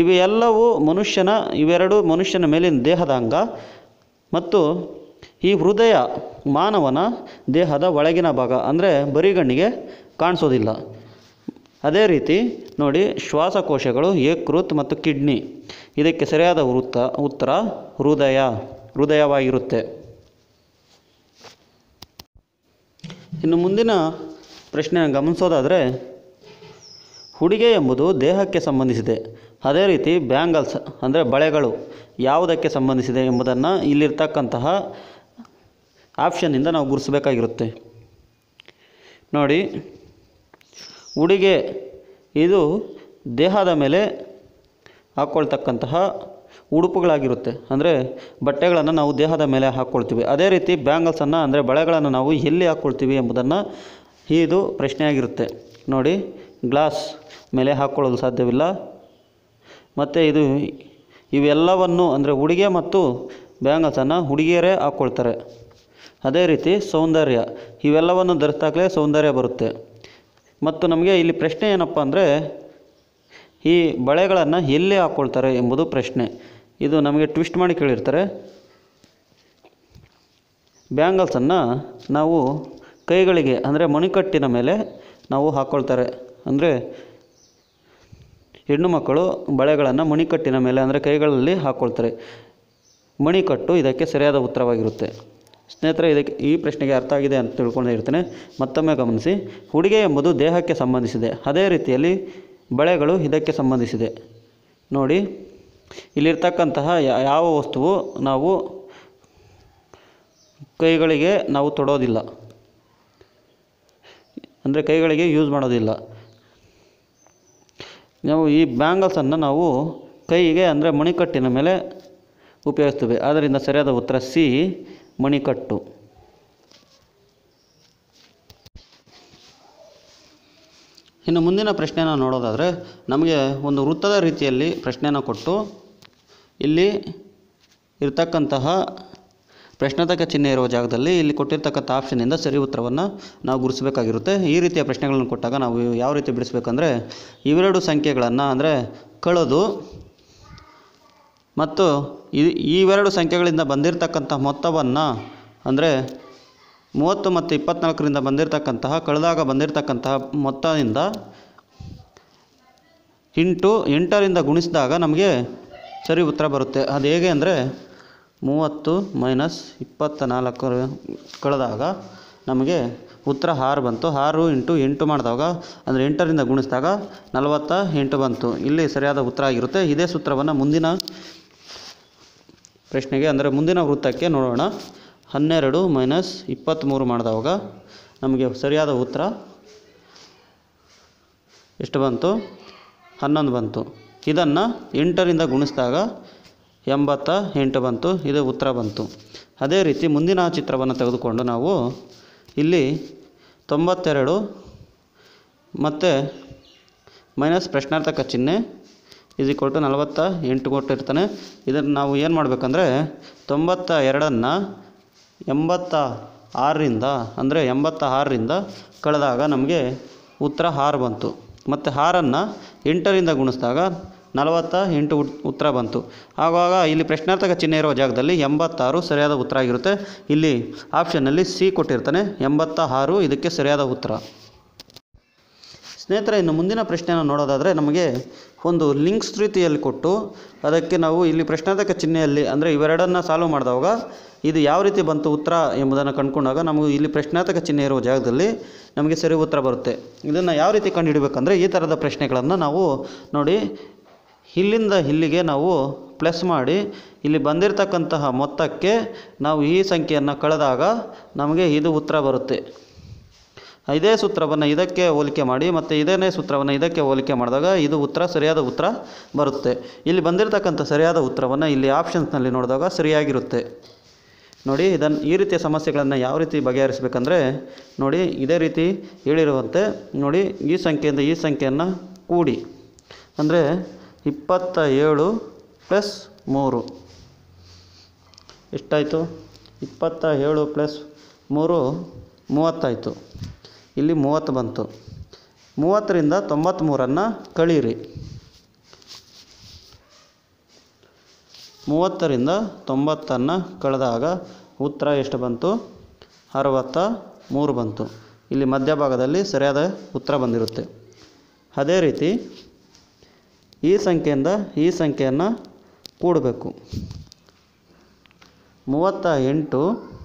ಇವೆರಡು ಮನುಷ್ಯನ ಮೇಲಿನ ದೇಹದ ಅಂಗ. ಮತ್ತು ಈ ಹೃದಯ ಮಾನವನ ದೇಹದ ಒಳಗಿನ ಭಾಗ ಅಂದರೆ ಬರಿಗಣ್ಣಿಗೆ ಕಾಣಿಸೋದಿಲ್ಲ. ಅದೇ ರೀತಿ ನೋಡಿ, ಶ್ವಾಸಕೋಶಗಳು ಯಕೃತ್ ಮತ್ತು ಕಿಡ್ನಿ. ಇದಕ್ಕೆ ಸರಿಯಾದ ಉತ್ತರ ಹೃದಯವಾಗಿರುತ್ತೆ. ಇನ್ನು ಮುಂದಿನ ಪ್ರಶ್ನೆ ಗಮನಿಸೋದಾದರೆ, ಉಡುಗೆ ಎಂಬುದು ದೇಹಕ್ಕೆ ಸಂಬಂಧಿಸಿದೆ. ಅದೇ ರೀತಿ ಬ್ಯಾಂಗಲ್ಸ್ ಅಂದರೆ ಬಳೆಗಳು ಯಾವುದಕ್ಕೆ ಸಂಬಂಧಿಸಿದೆ ಎಂಬುದನ್ನು ಇಲ್ಲಿರ್ತಕ್ಕಂತಹ ಆಪ್ಷನ್ನಿಂದ ನಾವು ಗುರುತಿಸಬೇಕಾಗಿರುತ್ತೆ. ನೋಡಿ, ಉಡುಗೆ ಇದು ದೇಹದ ಮೇಲೆ ಹಾಕ್ಕೊಳ್ತಕ್ಕಂತಹ ಉಡುಪುಗಳಾಗಿರುತ್ತೆ. ಅಂದರೆ ಬಟ್ಟೆಗಳನ್ನು ನಾವು ದೇಹದ ಮೇಲೆ ಹಾಕ್ಕೊಳ್ತೀವಿ. ಅದೇ ರೀತಿ ಬ್ಯಾಂಗಲ್ಸನ್ನು ಅಂದರೆ ಬಳೆಗಳನ್ನು ನಾವು ಎಲ್ಲಿ ಹಾಕ್ಕೊಳ್ತೀವಿ ಎಂಬುದನ್ನು ಇದು ಪ್ರಶ್ನೆಯಾಗಿರುತ್ತೆ. ನೋಡಿ, ಗ್ಲಾಸ್ ಮೇಲೆ ಹಾಕ್ಕೊಳ್ಳಲು ಸಾಧ್ಯವಿಲ್ಲ. ಮತ್ತು ಇವೆಲ್ಲವನ್ನು ಅಂದರೆ ಉಡುಗೆ ಮತ್ತು ಬ್ಯಾಂಗಲ್ಸನ್ನು ಹುಡುಗಿಯರೇ ಹಾಕ್ಕೊಳ್ತಾರೆ. ಅದೇ ರೀತಿ ಸೌಂದರ್ಯ, ಇವೆಲ್ಲವನ್ನು ಧರಿಸಿದಾಗಲೇ ಸೌಂದರ್ಯ ಬರುತ್ತೆ. ಮತ್ತು ನಮಗೆ ಇಲ್ಲಿ ಪ್ರಶ್ನೆ ಏನಪ್ಪ ಅಂದರೆ, ಈ ಬಳೆಗಳನ್ನು ಎಲ್ಲಿ ಹಾಕ್ಕೊಳ್ತಾರೆ ಎಂಬುದು ಪ್ರಶ್ನೆ. ಇದು ನಮಗೆ ಟ್ವಿಸ್ಟ್ ಮಾಡಿ ಕೇಳಿರ್ತಾರೆ. ಬ್ಯಾಂಗಲ್ಸನ್ನು ನಾವು ಕೈಗಳಿಗೆ ಅಂದರೆ ಮಣಿಕಟ್ಟಿನ ಮೇಲೆ ನಾವು ಹಾಕ್ಕೊಳ್ತಾರೆ. ಅಂದರೆ ಹೆಣ್ಣು ಮಕ್ಕಳು ಬಳೆಗಳನ್ನು ಮಣಿಕಟ್ಟಿನ ಮೇಲೆ ಅಂದರೆ ಕೈಗಳಲ್ಲಿ ಹಾಕ್ಕೊಳ್ತಾರೆ. ಮಣಿಕಟ್ಟು ಇದಕ್ಕೆ ಸರಿಯಾದ ಉತ್ತರವಾಗಿರುತ್ತೆ. ಸ್ನೇಹಿತರೆ, ಈ ಪ್ರಶ್ನೆಗೆ ಅರ್ಥ ಆಗಿದೆ ಅಂತ ತಿಳ್ಕೊಂಡಿರ್ತೇನೆ. ಮತ್ತೊಮ್ಮೆ ಗಮನಿಸಿ, ಉಡುಗೆ ಎಂಬುದು ದೇಹಕ್ಕೆ ಸಂಬಂಧಿಸಿದೆ. ಅದೇ ರೀತಿಯಲ್ಲಿ ಬಳೆಗಳು ಇದಕ್ಕೆ ಸಂಬಂಧಿಸಿದೆ. ನೋಡಿ, ಇಲ್ಲಿರ್ತಕ್ಕಂತಹ ಯಾವ ವಸ್ತುವು ನಾವು ಕೈಗಳಿಗೆ ನಾವು ತೊಡೋದಿಲ್ಲ, ಅಂದರೆ ಕೈಗಳಿಗೆ ಯೂಸ್ ಮಾಡೋದಿಲ್ಲ. ನಾವು ಈ ಬ್ಯಾಂಗಲ್ಸನ್ನು ನಾವು ಕೈಗೆ ಅಂದರೆ ಮಣಿಕಟ್ಟಿನ ಮೇಲೆ ಉಪಯೋಗಿಸ್ತೀವಿ. ಆದ್ದರಿಂದ ಸರಿಯಾದ ಉತ್ತರ ಸಿ, ಮಣಿಕಟ್ಟು. ಇನ್ನು ಮುಂದಿನ ಪ್ರಶ್ನೆಯನ್ನು ನೋಡೋದಾದರೆ, ನಮಗೆ ಒಂದು ವೃತ್ತದ ರೀತಿಯಲ್ಲಿ ಪ್ರಶ್ನೆಯನ್ನು ಕೊಟ್ಟು ಇಲ್ಲಿ ಇರ್ತಕ್ಕಂತಹ ಪ್ರಶ್ನಾರ್ಥಕ ಚಿಹ್ನೆ ಇರುವ ಜಾಗದಲ್ಲಿ ಇಲ್ಲಿ ಕೊಟ್ಟಿರ್ತಕ್ಕಂಥ ಆಪ್ಷನ್ನಿಂದ ಸರಿ ಉತ್ತರವನ್ನು ನಾವು ಗುರುತಿಸಬೇಕಾಗಿರುತ್ತೆ. ಈ ರೀತಿಯ ಪ್ರಶ್ನೆಗಳನ್ನು ಕೊಟ್ಟಾಗ ನಾವು ಯಾವ ರೀತಿ ಬಿಡಿಸಬೇಕಂದ್ರೆ, ಇವೆರಡು ಸಂಖ್ಯೆಗಳನ್ನು ಅಂದರೆ ಕಳೆದು ಮತ್ತು ಇವೆರಡು ಸಂಖ್ಯೆಗಳಿಂದ ಬಂದಿರತಕ್ಕಂಥ ಮೊತ್ತವನ್ನು ಅಂದರೆ 30 ಮತ್ತು 24ರಿಂದ ಬಂದಿರತಕ್ಕಂತಹ ಕಳೆದಾಗ ಬಂದಿರತಕ್ಕಂತಹ ಮೊತ್ತದಿಂದ ಇಂಟು 8ರಿಂದ ಗುಣಿಸಿದಾಗ ನಮಗೆ ಸರಿ ಉತ್ತರ ಬರುತ್ತೆ. ಅದು ಹೇಗೆ ಅಂದರೆ 30 ಮೈನಸ್ 24 ಕಳೆದಾಗ ನಮಗೆ ಉತ್ತರ 6 ಬಂತು. 6 ಇಂಟು 8 ಮಾಡಿದಾಗ ಅಂದರೆ 8ರಿಂದ ಗುಣಿಸಿದಾಗ 48 ಬಂತು. ಇಲ್ಲಿ ಸರಿಯಾದ ಉತ್ತರ ಆಗಿರುತ್ತೆ. ಇದೇ ಸೂತ್ರವನ್ನು ಮುಂದಿನ ಪ್ರಶ್ನೆಗೆ ಅಂದರೆ ಮುಂದಿನ ವೃತ್ತಕ್ಕೆ ನೋಡೋಣ. 12 ಮೈನಸ್ 23 ಮಾಡಿದಾಗ ನಮಗೆ ಸರಿಯಾದ ಉತ್ತರ ಎಷ್ಟು ಬಂತು? 11 ಬಂತು. ಇದನ್ನು 8ರಿಂದ ಗುಣಿಸಿದಾಗ 88 ಬಂತು. ಇದು ಉತ್ತರ ಬಂತು. ಅದೇ ರೀತಿ ಮುಂದಿನ ಚಿತ್ರವನ್ನು ತೆಗೆದುಕೊಂಡು ನಾವು ಇಲ್ಲಿ 92 ಮತ್ತು ಮೈನಸ್ ಪ್ರಶ್ನಾರ್ಥಕ ಚಿಹ್ನೆ = 48 ಕೊಟ್ಟಿರ್ತಾನೆ. ಇದನ್ನು ನಾವು ಏನು ಮಾಡಬೇಕಂದ್ರೆ 92ನ್ನು 86ರಿಂದ ಅಂದರೆ 86ರಿಂದ ಕಳೆದಾಗ ನಮಗೆ ಉತ್ತರ 6 ಬಂತು. ಮತ್ತು 6ನ್ನು 8ರಿಂದ ಗುಣಿಸಿದಾಗ 48 ಉತ್ತರ ಬಂತು. ಆವಾಗ ಇಲ್ಲಿ ಪ್ರಶ್ನಾರ್ಥಕ ಚಿಹ್ನೆ ಇರುವ ಜಾಗದಲ್ಲಿ 86 ಸರಿಯಾದ ಉತ್ತರ ಆಗಿರುತ್ತೆ. ಇಲ್ಲಿ ಆಪ್ಷನ್ನಲ್ಲಿ ಸಿ ಕೊಟ್ಟಿರ್ತಾನೆ, 86 ಇದಕ್ಕೆ ಸರಿಯಾದ ಉತ್ತರ. ಸ್ನೇಹಿತರೆ, ಇನ್ನು ಮುಂದಿನ ಪ್ರಶ್ನೆಯನ್ನು ನೋಡೋದಾದರೆ ನಮಗೆ ಒಂದು ಲಿಂಕ್ಸ್ ರೀತಿಯಲ್ಲಿ ಕೊಟ್ಟು ಅದಕ್ಕೆ ನಾವು ಇಲ್ಲಿ ಪ್ರಶ್ನಾರ್ಥಕ ಚಿಹ್ನೆಯಲ್ಲಿ ಅಂದರೆ ಇವೆರಡನ್ನು ಸಾಲ್ವ್ ಮಾಡಿದಾಗ ಇದು ಯಾವ ರೀತಿ ಬಂತು ಉತ್ತರ ಎಂಬುದನ್ನು ಕಂಡುಕೊಂಡಾಗ ನಮಗೆ ಇಲ್ಲಿ ಪ್ರಶ್ನಾರ್ಥಕ ಚಿಹ್ನೆ ಇರುವ ಜಾಗದಲ್ಲಿ ನಮಗೆ ಸರಿ ಉತ್ತರ ಬರುತ್ತೆ. ಇದನ್ನು ಯಾವ ರೀತಿ ಕಂಡುಹಿಡಬೇಕಂದ್ರೆ ಈ ಥರದ ಪ್ರಶ್ನೆಗಳನ್ನು ನಾವು ನೋಡಿ ಇಲ್ಲಿಂದ ಇಲ್ಲಿಗೆ ನಾವು ಪ್ಲಸ್ ಮಾಡಿ ಇಲ್ಲಿ ಬಂದಿರತಕ್ಕಂತಹ ಮೊತ್ತಕ್ಕೆ ನಾವು ಈ ಸಂಖ್ಯೆಯನ್ನು ಕಳೆದಾಗ ನಮಗೆ ಇದು ಉತ್ತರ ಬರುತ್ತೆ. ಇದೇ ಸೂತ್ರವನ್ನು ಇದಕ್ಕೆ ಹೋಲಿಕೆ ಮಾಡಿ ಮತ್ತು ಇದೇ ಸೂತ್ರವನ್ನು ಇದಕ್ಕೆ ಹೋಲಿಕೆ ಮಾಡಿದಾಗ ಇದು ಉತ್ತರ ಸರಿಯಾದ ಉತ್ತರ ಬರುತ್ತೆ. ಇಲ್ಲಿ ಬಂದಿರತಕ್ಕಂಥ ಸರಿಯಾದ ಉತ್ತರವನ್ನು ಇಲ್ಲಿ ಆಪ್ಷನ್ಸ್ನಲ್ಲಿ ನೋಡಿದಾಗ ಸರಿಯಾಗಿರುತ್ತೆ. ನೋಡಿ, ಈ ರೀತಿಯ ಸಮಸ್ಯೆಗಳನ್ನು ಯಾವ ರೀತಿ ಬಗೆಹರಿಸಬೇಕಂದ್ರೆ ನೋಡಿ ಇದೇ ರೀತಿ ಹೇಳಿರುವಂತೆ ನೋಡಿ ಈ ಸಂಖ್ಯೆಯಿಂದ ಈ ಸಂಖ್ಯೆಯನ್ನು ಕೂಡಿ ಅಂದರೆ 27 + 3 ಎಷ್ಟಾಯಿತು? 27 + 3 30 ಆಯಿತು. ಇಲ್ಲಿ 30 ಬಂತು. 30ರಿಂದ 93ನ್ನು ಕಳೀರಿ. 30ರಿಂದ 90ನ್ನು ಕಳೆದಾಗ ಉತ್ತರ ಎಷ್ಟು ಬಂತು? 63 ಬಂತು. ಇಲ್ಲಿ ಮಧ್ಯಭಾಗದಲ್ಲಿ ಸರಿಯಾದ ಉತ್ತರ ಬಂದಿರುತ್ತೆ. ಅದೇ ರೀತಿ ಈ ಸಂಖ್ಯೆಯಿಂದ ಈ ಸಂಖ್ಯೆಯನ್ನು ಕೂಡಬೇಕು. 38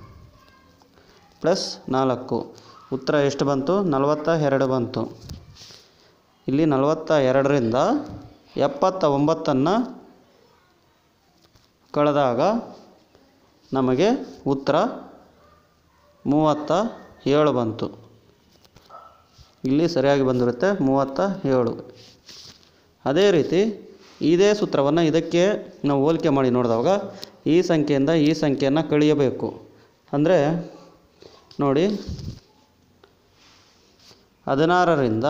ಪ್ಲಸ್ 4 ಉತ್ತರ ಎಷ್ಟು ಬಂತು? 42 ಬಂತು. ಇಲ್ಲಿ 42ರಿಂದ 79 ಕಳೆದಾಗ ನಮಗೆ ಉತ್ತರ 37 ಬಂತು. ಇಲ್ಲಿ ಸರಿಯಾಗಿ ಬಂದಿರುತ್ತೆ 37. ಅದೇ ರೀತಿ ಇದೇ ಸೂತ್ರವನ್ನು ಇದಕ್ಕೆ ನಾವು ಹೋಲಿಕೆ ಮಾಡಿ ನೋಡಿದಾಗ ಈ ಸಂಖ್ಯೆಯಿಂದ ಈ ಸಂಖ್ಯೆಯನ್ನು ಕಳೆಯಬೇಕು. ಅಂದರೆ ನೋಡಿ, 16ರಿಂದ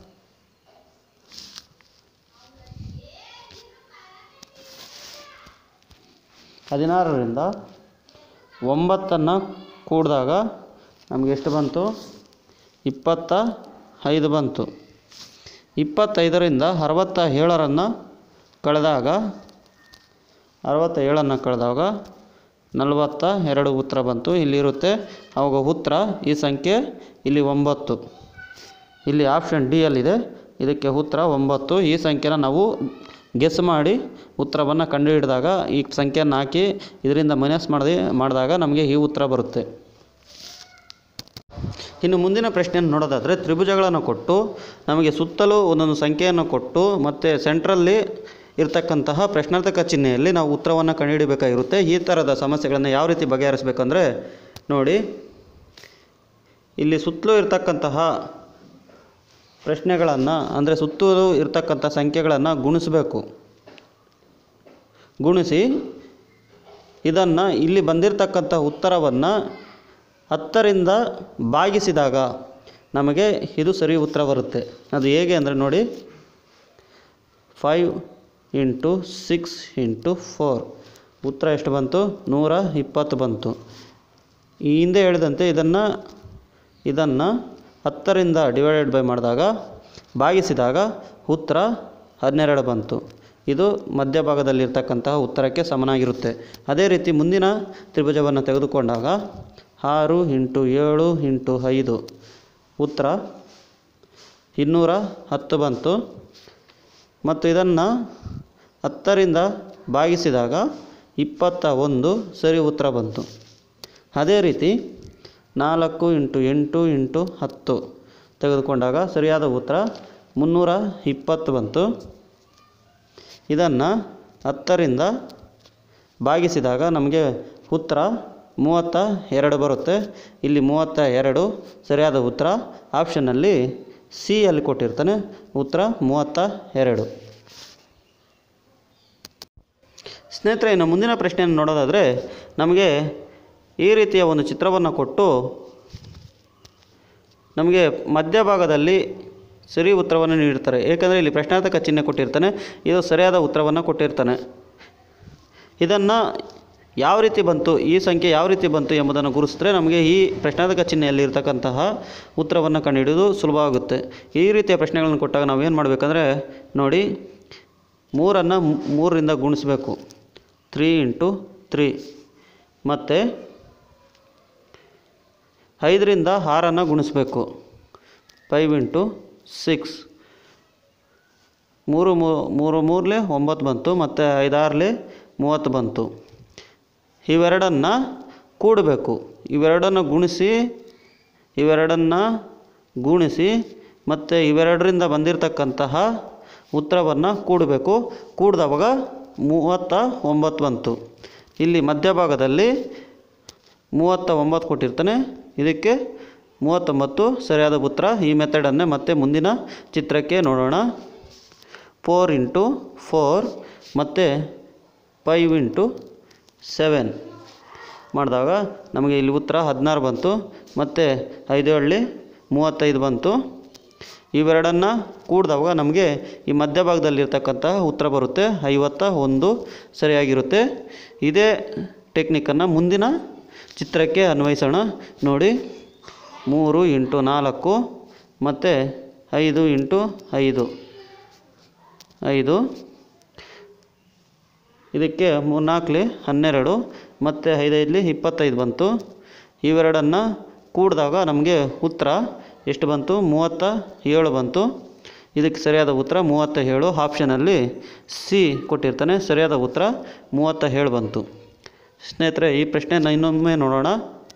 9 ಕೂಡಿದಾಗ ನಮಗೆ ಎಷ್ಟು ಬಂತು? 25 ಬಂತು. 25ರಿಂದ 67 ಕಳೆದಾಗ 42 ಉತ್ತರ ಬಂತು. ಇಲ್ಲಿರುತ್ತೆ ಅವಾಗ ಉತ್ತರ ಈ ಸಂಖ್ಯೆ ಇಲ್ಲಿ 9. ಇಲ್ಲಿ ಆಪ್ಷನ್ ಡಿ ಯಲ್ಲಿದೆ. ಇದಕ್ಕೆ ಉತ್ತರ 9. ಈ ಸಂಖ್ಯೆನ ನಾವು ಗೆಸ್ ಮಾಡಿ ಉತ್ತರವನ್ನು ಕಂಡುಹಿಡಿದಾಗ ಈ ಸಂಖ್ಯೆಯನ್ನು ಹಾಕಿ ಇದರಿಂದ ಮೈನಸ್ ಮಾಡಿದಾಗ ನಮಗೆ ಈ ಉತ್ತರ ಬರುತ್ತೆ. ಇನ್ನು ಮುಂದಿನ ಪ್ರಶ್ನೆಯನ್ನು ನೋಡೋದಾದರೆ, ತ್ರಿಭುಜಗಳನ್ನು ಕೊಟ್ಟು ನಮಗೆ ಸುತ್ತಲೂ ಒಂದೊಂದು ಸಂಖ್ಯೆಯನ್ನು ಕೊಟ್ಟು ಮತ್ತು ಸೆಂಟ್ರಲ್ಲಿ ಇರ್ತಕ್ಕಂತಹ ಪ್ರಶ್ನಾರ್ಥಕ ಚಿಹ್ನೆಯಲ್ಲಿ ನಾವು ಉತ್ತರವನ್ನು ಕಂಡುಹಿಡಬೇಕಾಗಿರುತ್ತೆ. ಈ ಥರದ ಸಮಸ್ಯೆಗಳನ್ನು ಯಾವ ರೀತಿ ಬಗೆಹರಿಸಬೇಕಂದ್ರೆ ನೋಡಿ, ಇಲ್ಲಿ ಸುತ್ತಲೂ ಇರ್ತಕ್ಕಂತಹ ಪ್ರಶ್ನೆಗಳನ್ನು ಅಂದರೆ ಸುತ್ತಲೂ ಇರ್ತಕ್ಕಂಥ ಸಂಖ್ಯೆಗಳನ್ನು ಗುಣಿಸಬೇಕು. ಗುಣಿಸಿ ಇದನ್ನು ಇಲ್ಲಿ ಬಂದಿರತಕ್ಕಂಥ ಉತ್ತರವನ್ನು 10ರಿಂದ ಭಾಗಿಸಿದಾಗ ನಮಗೆ ಇದು ಸರಿ ಉತ್ತರ ಬರುತ್ತೆ. ಅದು ಹೇಗೆ ಅಂದರೆ ನೋಡಿ, 5 × 6 × 4 ಉತ್ತರ ಎಷ್ಟು ಬಂತು? 120 ಬಂತು. ಈ ಹಿಂದೆ ಹೇಳಿದಂತೆ ಇದನ್ನು 10ರಿಂದ ಡಿವೈಡೆಡ್ ಬೈ ಮಾಡಿದಾಗ ಭಾಗಿಸಿದಾಗ ಉತ್ತರ 12 ಬಂತು. ಇದು ಮಧ್ಯಭಾಗದಲ್ಲಿರ್ತಕ್ಕಂತಹ ಉತ್ತರಕ್ಕೆ ಸಮನಾಗಿರುತ್ತೆ. ಅದೇ ರೀತಿ ಮುಂದಿನ ತ್ರಿಭುಜವನ್ನು ತೆಗೆದುಕೊಂಡಾಗ 6 × 7 × 5 ಉತ್ತರ 210 ಬಂತು. ಮತ್ತು ಇದನ್ನು 10ರಿಂದ ಭಾಗಿಸಿದಾಗ 21 ಸರಿ ಉತ್ತರ ಬಂತು. ಅದೇ ರೀತಿ 4 × 8 × 10 ತೆಗೆದುಕೊಂಡಾಗ ಸರಿಯಾದ ಉತ್ತರ 320 ಬಂತು. ಇದನ್ನು 10ರಿಂದ ಭಾಗಿಸಿದಾಗ ನಮಗೆ ಉತ್ತರ 32 ಬರುತ್ತೆ. ಇಲ್ಲಿ 32 ಸರಿಯಾದ ಉತ್ತರ ಆಪ್ಷನ್ನಲ್ಲಿ ಸಿ ಅಲ್ಲಿ ಕೊಟ್ಟಿರ್ತಾನೆ. ಉತ್ತರ 32. ಸ್ನೇಹಿತರೆ, ಇನ್ನು ಮುಂದಿನ ಪ್ರಶ್ನೆಯನ್ನು ನೋಡೋದಾದರೆ, ನಮಗೆ ಈ ರೀತಿಯ ಒಂದು ಚಿತ್ರವನ್ನು ಕೊಟ್ಟು ನಮಗೆ ಮಧ್ಯಭಾಗದಲ್ಲಿ ಸರಿ ಉತ್ತರವನ್ನು ನೀಡಿರ್ತಾರೆ. ಏಕೆಂದರೆ ಇಲ್ಲಿ ಪ್ರಶ್ನಾರ್ಥಕ ಚಿಹ್ನೆ ಕೊಟ್ಟಿರ್ತಾನೆ, ಇದು ಸರಿಯಾದ ಉತ್ತರವನ್ನು ಕೊಟ್ಟಿರ್ತಾನೆ. ಇದನ್ನು ಯಾವ ರೀತಿ ಬಂತು, ಈ ಸಂಖ್ಯೆ ಯಾವ ರೀತಿ ಬಂತು ಎಂಬುದನ್ನು ಗುರುತಿಸಿದ್ರೆ ನಮಗೆ ಈ ಪ್ರಶ್ನಾರ್ಥಕ ಚಿಹ್ನೆಯಲ್ಲಿರ್ತಕ್ಕಂತಹ ಉತ್ತರವನ್ನು ಕಂಡುಹಿಡಿಯೋದು ಸುಲಭವಾಗುತ್ತೆ. ಈ ರೀತಿಯ ಪ್ರಶ್ನೆಗಳನ್ನು ಕೊಟ್ಟಾಗ ನಾವು ಏನು ಮಾಡಬೇಕಂದ್ರೆ ನೋಡಿ, 3ನ್ನು 3ರಿಂದ ಗುಣಿಸಬೇಕು. 3 × 3 ಮತ್ತು 5ರಿಂದ 6ನ್ನು ಗುಣಿಸಬೇಕು. 5 × 6 3 3 9 ಬಂತು. ಮತ್ತು 5 6 30 ಬಂತು. ಇವೆರಡನ್ನು ಕೂಡಬೇಕು. ಇವೆರಡನ್ನು ಗುಣಿಸಿ ಮತ್ತು ಇವೆರಡರಿಂದ ಬಂದಿರತಕ್ಕಂತಹ ಉತ್ತರವನ್ನು ಕೂಡಬೇಕು. ಕೂಡಿದವಾಗ 39 ಬಂತು. ಇಲ್ಲಿ ಮಧ್ಯಭಾಗದಲ್ಲಿ 39 ಕೊಟ್ಟಿರ್ತಾನೆ. ಇದಕ್ಕೆ 39 ಸರಿಯಾದ ಉತ್ತರ. ಈ ಮೆಥಡನ್ನೇ ಮತ್ತೆ ಮುಂದಿನ ಚಿತ್ರಕ್ಕೆ ನೋಡೋಣ. 4 × 4 ಮತ್ತು 5 × 7 ಮಾಡಿದಾಗ ನಮಗೆ ಇಲ್ಲಿ ಉತ್ತರ 16 ಬಂತು. ಮತ್ತು 5 7 35 ಬಂತು. ಇವೆರಡನ್ನು ಕೂಡಿದವಾಗ ನಮಗೆ ಈ ಮಧ್ಯಭಾಗದಲ್ಲಿರ್ತಕ್ಕಂತಹ ಉತ್ತರ ಬರುತ್ತೆ. 51 ಸರಿಯಾಗಿರುತ್ತೆ. ಇದೇ ಟೆಕ್ನಿಕ್ಕನ್ನು ಮುಂದಿನ ಚಿತ್ರಕ್ಕೆ ಅನ್ವಯಿಸೋಣ. ನೋಡಿ, 3 × 4 ಮತ್ತು 5 × 5 5 ಇದಕ್ಕೆ 3 4 12 ಮತ್ತು 5 5 25 ಬಂತು. ಇವೆರಡನ್ನು ಕೂಡಿದಾಗ ನಮಗೆ ಉತ್ತರ ಎಷ್ಟು ಬಂತು? 37 ಬಂತು. ಇದಕ್ಕೆ ಸರಿಯಾದ ಉತ್ತರ 37. ಆಪ್ಷನಲ್ಲಿ ಸಿ ಕೊಟ್ಟಿರ್ತಾನೆ. ಸರಿಯಾದ ಉತ್ತರ 37 ಬಂತು. ಸ್ನೇಹಿತರೆ, ಈ ಪ್ರಶ್ನೆಯನ್ನು ಇನ್ನೊಮ್ಮೆ ನೋಡೋಣ.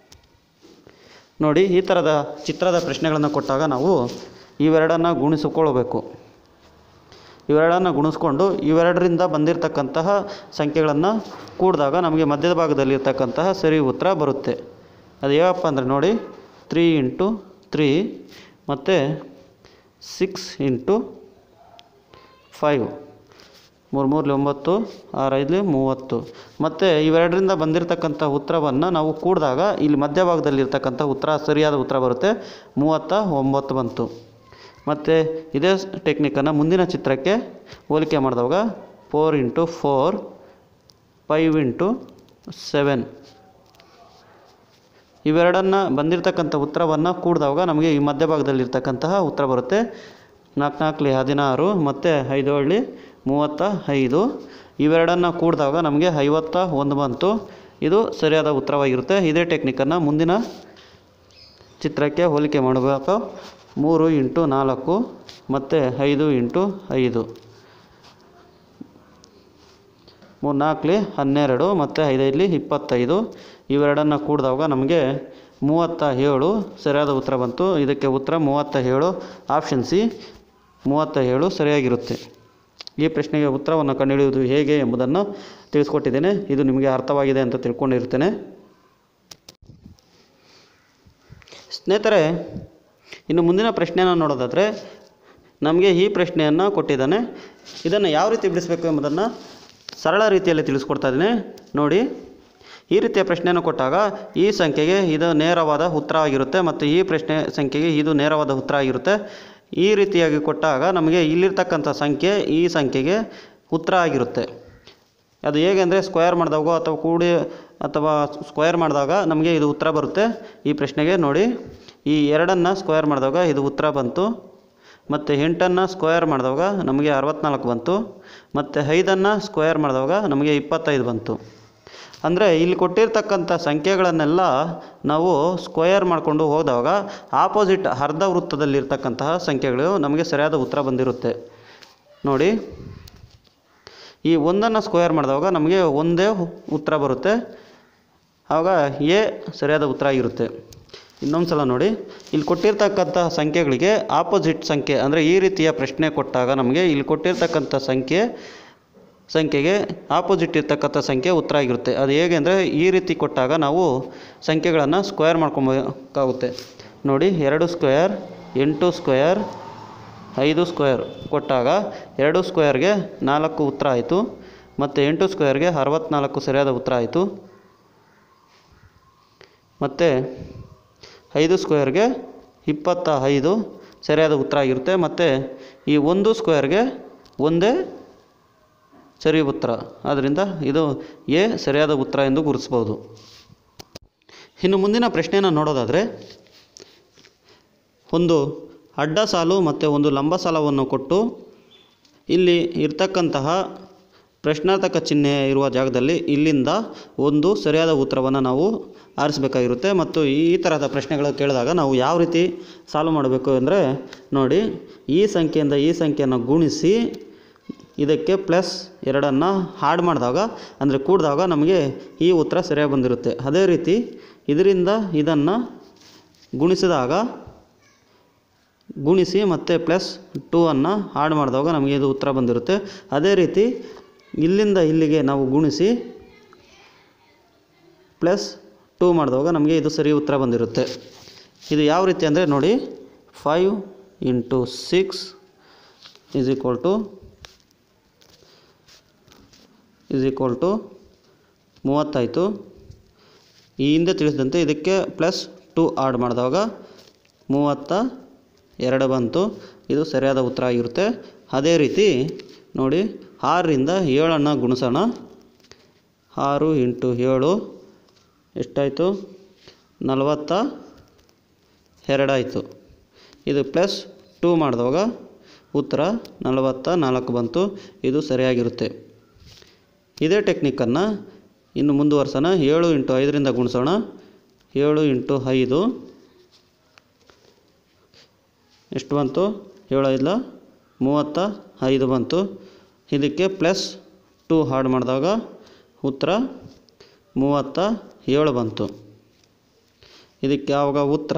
ನೋಡಿ, ಈ ಥರದ ಚಿತ್ರದ ಪ್ರಶ್ನೆಗಳನ್ನು ಕೊಟ್ಟಾಗ ನಾವು ಇವೆರಡನ್ನು ಗುಣಿಸಿಕೊಳ್ಳಬೇಕು. ಇವೆರಡನ್ನು ಗುಣಿಸ್ಕೊಂಡು ಇವೆರಡರಿಂದ ಬಂದಿರತಕ್ಕಂತಹ ಸಂಖ್ಯೆಗಳನ್ನು ಕೂಡಿದಾಗ ನಮಗೆ ಮಧ್ಯದ ಭಾಗದಲ್ಲಿರ್ತಕ್ಕಂತಹ ಸರಿ ಉತ್ತರ ಬರುತ್ತೆ. ಅದು ಯಾವಪ್ಪ ಅಂದರೆ ನೋಡಿ, 3 × 3 ಮತ್ತು 6 × 5, 3 3 9, 6 5 30. ಮತ್ತು ಇವೆರಡರಿಂದ ಬಂದಿರತಕ್ಕಂಥ ಉತ್ತರವನ್ನು ನಾವು ಕೂಡಿದಾಗ ಇಲ್ಲಿ ಮಧ್ಯಭಾಗದಲ್ಲಿರ್ತಕ್ಕಂಥ ಉತ್ತರ ಸರಿಯಾದ ಉತ್ತರ ಬರುತ್ತೆ. 39 ಬಂತು. ಮತ್ತು ಇದೇ ಟೆಕ್ನಿಕನ್ನು ಮುಂದಿನ ಚಿತ್ರಕ್ಕೆ ಹೋಲಿಕೆ ಮಾಡಿದಾಗ 4 × 4, 5 × 7 ಇವೆರಡನ್ನು ಬಂದಿರತಕ್ಕಂಥ ಉತ್ತರವನ್ನು ಕೂಡಿದಾಗ ನಮಗೆ ಈ ಮಧ್ಯಭಾಗದಲ್ಲಿರ್ತಕ್ಕಂತಹ ಉತ್ತರ ಬರುತ್ತೆ. 4 4 16 ಮತ್ತು 5 7 35. ಇವೆರಡನ್ನು ಕೂಡಿದಾಗ ನಮಗೆ 51 ಬಂತು. ಇದು ಸರಿಯಾದ ಉತ್ತರವಾಗಿರುತ್ತೆ. ಇದೇ ಟೆಕ್ನಿಕನ್ನು ಮುಂದಿನ ಚಿತ್ರಕ್ಕೆ ಹೋಲಿಕೆ ಮಾಡಬೇಕು. 3 × 4 ಮತ್ತು 5 × 5, 3 4 12 ಮತ್ತು 5 5 25. ಇವೆರಡನ್ನು ಕೂಡಿದಾಗ ನಮಗೆ 37 ಸರಿಯಾದ ಉತ್ತರ ಬಂತು. ಇದಕ್ಕೆ ಉತ್ತರ 37. ಆಪ್ಷನ್ ಸಿ 37 ಸರಿಯಾಗಿರುತ್ತೆ. ಈ ಪ್ರಶ್ನೆಗೆ ಉತ್ತರವನ್ನು ಕಂಡುಹಿಡಿಯುವುದು ಹೇಗೆ ಎಂಬುದನ್ನು ತಿಳಿಸ್ಕೊಟ್ಟಿದ್ದೇನೆ. ಇದು ನಿಮಗೆ ಅರ್ಥವಾಗಿದೆ ಅಂತ ತಿಳ್ಕೊಂಡಿರ್ತೇನೆ. ಸ್ನೇಹಿತರೆ, ಇನ್ನು ಮುಂದಿನ ಪ್ರಶ್ನೆಯನ್ನು ನೋಡೋದಾದರೆ ನಮಗೆ ಈ ಪ್ರಶ್ನೆಯನ್ನು ಕೊಟ್ಟಿದ್ದಾನೆ. ಇದನ್ನು ಯಾವ ರೀತಿ ಬಿಡಿಸಬೇಕು ಎಂಬುದನ್ನು ಸರಳ ರೀತಿಯಲ್ಲಿ ತಿಳಿಸ್ಕೊಡ್ತಾ ಇದ್ದೀನಿ. ನೋಡಿ, ಈ ರೀತಿಯ ಪ್ರಶ್ನೆಯನ್ನು ಕೊಟ್ಟಾಗ ಈ ಸಂಖ್ಯೆಗೆ ಇದು ನೇರವಾದ ಉತ್ತರ ಆಗಿರುತ್ತೆ ಮತ್ತು ಈ ಸಂಖ್ಯೆಗೆ ಇದು ನೇರವಾದ ಉತ್ತರ ಆಗಿರುತ್ತೆ. ಈ ರೀತಿಯಾಗಿ ಕೊಟ್ಟಾಗ ನಮಗೆ ಇಲ್ಲಿರ್ತಕ್ಕಂಥ ಸಂಖ್ಯೆ ಈ ಸಂಖ್ಯೆಗೆ ಉತ್ತರ ಆಗಿರುತ್ತೆ. ಅದು ಹೇಗೆ ಅಂದರೆ ಸ್ಕ್ವೇರ್ ಮಾಡಿದಾಗ ಅಥವಾ ಸ್ಕ್ವೇರ್ ಮಾಡಿದಾಗ ನಮಗೆ ಇದು ಉತ್ತರ ಬರುತ್ತೆ. ಈ ಪ್ರಶ್ನೆಗೆ ನೋಡಿ, ಈ 2 ಸ್ಕ್ವೇರ್ ಮಾಡಿದಾಗ ಇದು ಉತ್ತರ ಬಂತು. ಮತ್ತು 8 ಸ್ಕ್ವೇರ್ ಮಾಡಿದಾಗ ನಮಗೆ 64 ಬಂತು. ಮತ್ತು 5 ಸ್ಕ್ವೇರ್ ಮಾಡಿದಾಗ ನಮಗೆ 25 ಬಂತು. ಅಂದರೆ ಇಲ್ಲಿ ಕೊಟ್ಟಿರ್ತಕ್ಕಂಥ ಸಂಖ್ಯೆಗಳನ್ನೆಲ್ಲ ನಾವು ಸ್ಕ್ವೇರ್ ಮಾಡಿಕೊಂಡು ಹೋದಾಗ ಆಪೋಸಿಟ್ ಅರ್ಧ ವೃತ್ತದಲ್ಲಿರ್ತಕ್ಕಂತಹ ಸಂಖ್ಯೆಗಳು ನಮಗೆ ಸರಿಯಾದ ಉತ್ತರ ಬಂದಿರುತ್ತೆ. ನೋಡಿ, ಈ 1 ಸ್ಕ್ವೇರ್ ಮಾಡಿದಾಗ ನಮಗೆ ಒಂದೇ ಉತ್ತರ ಬರುತ್ತೆ. ಆವಾಗ ಎ ಸರಿಯಾದ ಉತ್ತರ ಆಗಿರುತ್ತೆ. ಇನ್ನೊಂದು ಸಲ ನೋಡಿ, ಇಲ್ಲಿ ಕೊಟ್ಟಿರ್ತಕ್ಕಂಥ ಸಂಖ್ಯೆಗಳಿಗೆ ಆಪೋಸಿಟ್ ಸಂಖ್ಯೆ ಅಂದರೆ ಈ ರೀತಿಯ ಪ್ರಶ್ನೆ ಕೊಟ್ಟಾಗ ನಮಗೆ ಇಲ್ಲಿ ಕೊಟ್ಟಿರ್ತಕ್ಕಂಥ ಸಂಖ್ಯೆಗೆ ಆಪೋಸಿಟ್ ಇರ್ತಕ್ಕಂಥ ಸಂಖ್ಯೆ ಉತ್ತರ ಆಗಿರುತ್ತೆ. ಅದು ಹೇಗೆ ಅಂದರೆ ಈ ರೀತಿ ಕೊಟ್ಟಾಗ ನಾವು ಸಂಖ್ಯೆಗಳನ್ನು ಸ್ಕ್ವೇರ್ ಮಾಡ್ಕೊಬೇಕಾಗುತ್ತೆ. ನೋಡಿ, 2 ಸ್ಕ್ವೇರ್, 8 ಸ್ಕ್ವೇರ್, 5 ಸ್ಕ್ವೇರ್ ಕೊಟ್ಟಾಗ 2 ಸ್ಕ್ವೇರ್ಗೆ 4 ಉತ್ತರ ಆಯಿತು. ಮತ್ತು 8 ಸ್ಕ್ವೇರ್ಗೆ 64 ಸರಿಯಾದ ಉತ್ತರ ಆಯಿತು. ಮತ್ತು 5 ಸ್ಕ್ವೇರ್ಗೆ 25 ಸರಿಯಾದ ಉತ್ತರ ಆಗಿರುತ್ತೆ. ಮತ್ತು ಈ 1 ಸ್ಕ್ವೇರ್ಗೆ ಒಂದೇ ಸರಿ ಉತ್ತರ. ಆದ್ದರಿಂದ ಇದು ಎ ಸರಿಯಾದ ಉತ್ತರ ಎಂದು ಗುರುತಿಸ್ಬೋದು. ಇನ್ನು ಮುಂದಿನ ಪ್ರಶ್ನೆಯನ್ನು ನೋಡೋದಾದರೆ, ಒಂದು ಅಡ್ಡ ಸಾಲು ಮತ್ತು ಒಂದು ಲಂಬ ಸಾಲವನ್ನು ಕೊಟ್ಟು ಇಲ್ಲಿ ಇರ್ತಕ್ಕಂತಹ ಪ್ರಶ್ನಾರ್ಥಕ ಚಿಹ್ನೆ ಇರುವ ಜಾಗದಲ್ಲಿ ಇಲ್ಲಿಂದ ಒಂದು ಸರಿಯಾದ ಉತ್ತರವನ್ನು ನಾವು ಆರಿಸಬೇಕಾಗಿರುತ್ತೆ. ಮತ್ತು ಈ ಥರದ ಪ್ರಶ್ನೆಗಳು ಕೇಳಿದಾಗ ನಾವು ಯಾವ ರೀತಿ ಸಾಲ್ವ್ ಮಾಡಬೇಕು ಅಂದರೆ ನೋಡಿ, ಈ ಸಂಖ್ಯೆಯಿಂದ ಈ ಸಂಖ್ಯೆಯನ್ನು ಗುಣಿಸಿ ಇದಕ್ಕೆ +2 ಆಡ್ ಮಾಡಿದಾಗ ಅಂದರೆ ಕೂಡಿದಾಗ ನಮಗೆ ಈ ಉತ್ತರ ಸರಿಯಾಗಿ ಬಂದಿರುತ್ತೆ. ಅದೇ ರೀತಿ ಇದರಿಂದ ಇದನ್ನು ಗುಣಿಸಿ ಮತ್ತು +2 ಆಡ್ ಮಾಡಿದಾಗ ನಮಗೆ ಇದು ಉತ್ತರ ಬಂದಿರುತ್ತೆ. ಅದೇ ರೀತಿ ಇಲ್ಲಿಂದ ಇಲ್ಲಿಗೆ ನಾವು ಗುಣಿಸಿ +2 ಮಾಡಿದಾಗ ನಮಗೆ ಇದು ಸರಿ ಉತ್ತರ ಬಂದಿರುತ್ತೆ. ಇದು ಯಾವ ರೀತಿ ಅಂದರೆ ನೋಡಿ, 5 × 6 30 ಆಯಿತು. ಈ ಹಿಂದೆ ತಿಳಿಸಿದಂತೆ ಇದಕ್ಕೆ +2 ಆಡ್ ಮಾಡಿದಾಗ 32 ಬಂತು. ಇದು ಸರಿಯಾದ ಉತ್ತರ ಆಗಿರುತ್ತೆ. ಅದೇ ರೀತಿ ನೋಡಿ, 6ರಿಂದ 7 ಗುಣಿಸೋಣ. 6 × 7 ಎಷ್ಟಾಯಿತು? 42 ಆಯಿತು. ಇದು +2 ಮಾಡಿದಾಗ ಉತ್ತರ 44 ಬಂತು. ಇದು ಸರಿಯಾಗಿರುತ್ತೆ. ಇದೇ ಟೆಕ್ನಿಕ್ಕನ್ನು ಇನ್ನು ಮುಂದುವರ್ಸೋಣ. 7 × 5ರಿಂದ ಗುಣಿಸೋಣ. 7 × 5 ಎಷ್ಟು ಬಂತು? 7 5 35 ಬಂತು. ಇದಕ್ಕೆ +2 ಆ್ಯಡ್ ಮಾಡಿದಾಗ ಉತ್ತರ 37 ಬಂತು. ಇದಕ್ಕೆ ಆವಾಗ ಉತ್ತರ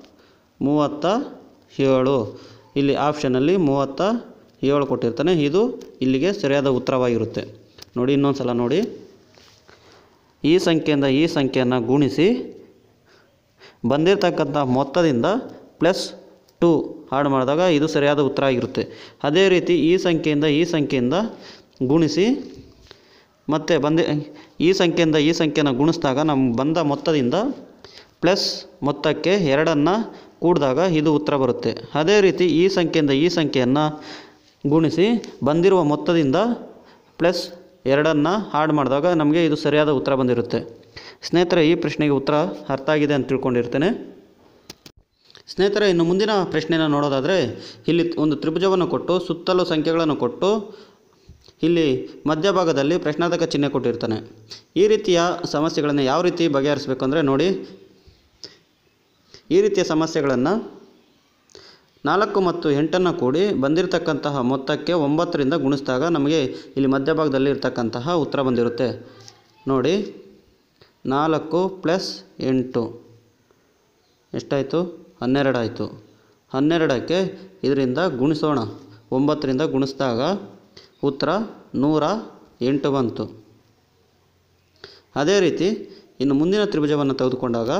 37. ಇಲ್ಲಿ ಆಪ್ಷನಲ್ಲಿ 37 ಕೊಟ್ಟಿರ್ತಾನೆ. ಇದು ಇಲ್ಲಿಗೆ ಸರಿಯಾದ ಉತ್ತರವಾಗಿರುತ್ತೆ. ನೋಡಿ, ಇನ್ನೊಂದು ಸಲ ನೋಡಿ. ಈ ಸಂಖ್ಯೆಯಿಂದ ಈ ಸಂಖ್ಯೆಯನ್ನು ಗುಣಿಸಿ ಬಂದಿರತಕ್ಕಂಥ ಮೊತ್ತದಿಂದ +2 ಆ್ಯಡ್ ಮಾಡಿದಾಗ ಇದು ಸರಿಯಾದ ಉತ್ತರ ಆಗಿರುತ್ತೆ. ಅದೇ ರೀತಿ ಈ ಸಂಖ್ಯೆಯಿಂದ ಗುಣಿಸಿ ಮತ್ತು ಈ ಸಂಖ್ಯೆಯನ್ನು ಗುಣಿಸಿದಾಗ ನಮ್ಗೆ ಬಂದ ಮೊತ್ತದಿಂದ ಪ್ಲಸ್ ಮೊತ್ತಕ್ಕೆ 2 ಕೂಡಿದಾಗ ಇದು ಉತ್ತರ ಬರುತ್ತೆ. ಅದೇ ರೀತಿ ಈ ಸಂಖ್ಯೆಯನ್ನು ಗುಣಿಸಿ ಬಂದಿರುವ ಮೊತ್ತದಿಂದ +2 ಆ್ಯಡ್ ಮಾಡಿದಾಗ ನಮಗೆ ಇದು ಸರಿಯಾದ ಉತ್ತರ ಬಂದಿರುತ್ತೆ. ಸ್ನೇಹಿತರೆ, ಈ ಪ್ರಶ್ನೆಗೆ ಉತ್ತರ ಅರ್ಥ ಆಗಿದೆ ಅಂತ ತಿಳ್ಕೊಂಡಿರ್ತೇನೆ. ಸ್ನೇಹಿತರೆ, ಇನ್ನು ಮುಂದಿನ ಪ್ರಶ್ನೆಯನ್ನು ನೋಡೋದಾದರೆ, ಇಲ್ಲಿ ಒಂದು ತ್ರಿಭುಜವನ್ನು ಕೊಟ್ಟು ಸುತ್ತಲೂ ಸಂಖ್ಯೆಗಳನ್ನು ಕೊಟ್ಟು ಇಲ್ಲಿ ಮಧ್ಯಭಾಗದಲ್ಲಿ ಪ್ರಶ್ನಾರ್ಥಕ ಚಿಹ್ನೆ ಕೊಟ್ಟಿರ್ತಾನೆ. ಈ ರೀತಿಯ ಸಮಸ್ಯೆಗಳನ್ನು ಯಾವ ರೀತಿ ಬಗೆಹರಿಸಬೇಕು ಅಂದರೆ ನೋಡಿ, ಈ ರೀತಿಯ ಸಮಸ್ಯೆಗಳನ್ನು 4 ಮತ್ತು 8 ಕೂಡಿ ಬಂದಿರತಕ್ಕಂತಹ ಮೊತ್ತಕ್ಕೆ 9ರಿಂದ ಗುಣಿಸಿದಾಗ ನಮಗೆ ಇಲ್ಲಿ ಮಧ್ಯಭಾಗದಲ್ಲಿ ಇರ್ತಕ್ಕಂತಹ ಉತ್ತರ ಬಂದಿರುತ್ತೆ. ನೋಡಿ, 4 + 8 ಎಷ್ಟಾಯಿತು? 12 ಆಯಿತು. 12ಕ್ಕೆ ಇದರಿಂದ ಗುಣಿಸೋಣ. 9ರಿಂದ ಗುಣಿಸಿದಾಗ ಉತ್ತರ 108 ಬಂತು. ಅದೇ ರೀತಿ ಇನ್ನು ಮುಂದಿನ ತ್ರಿಭುಜವನ್ನು ತೆಗೆದುಕೊಂಡಾಗ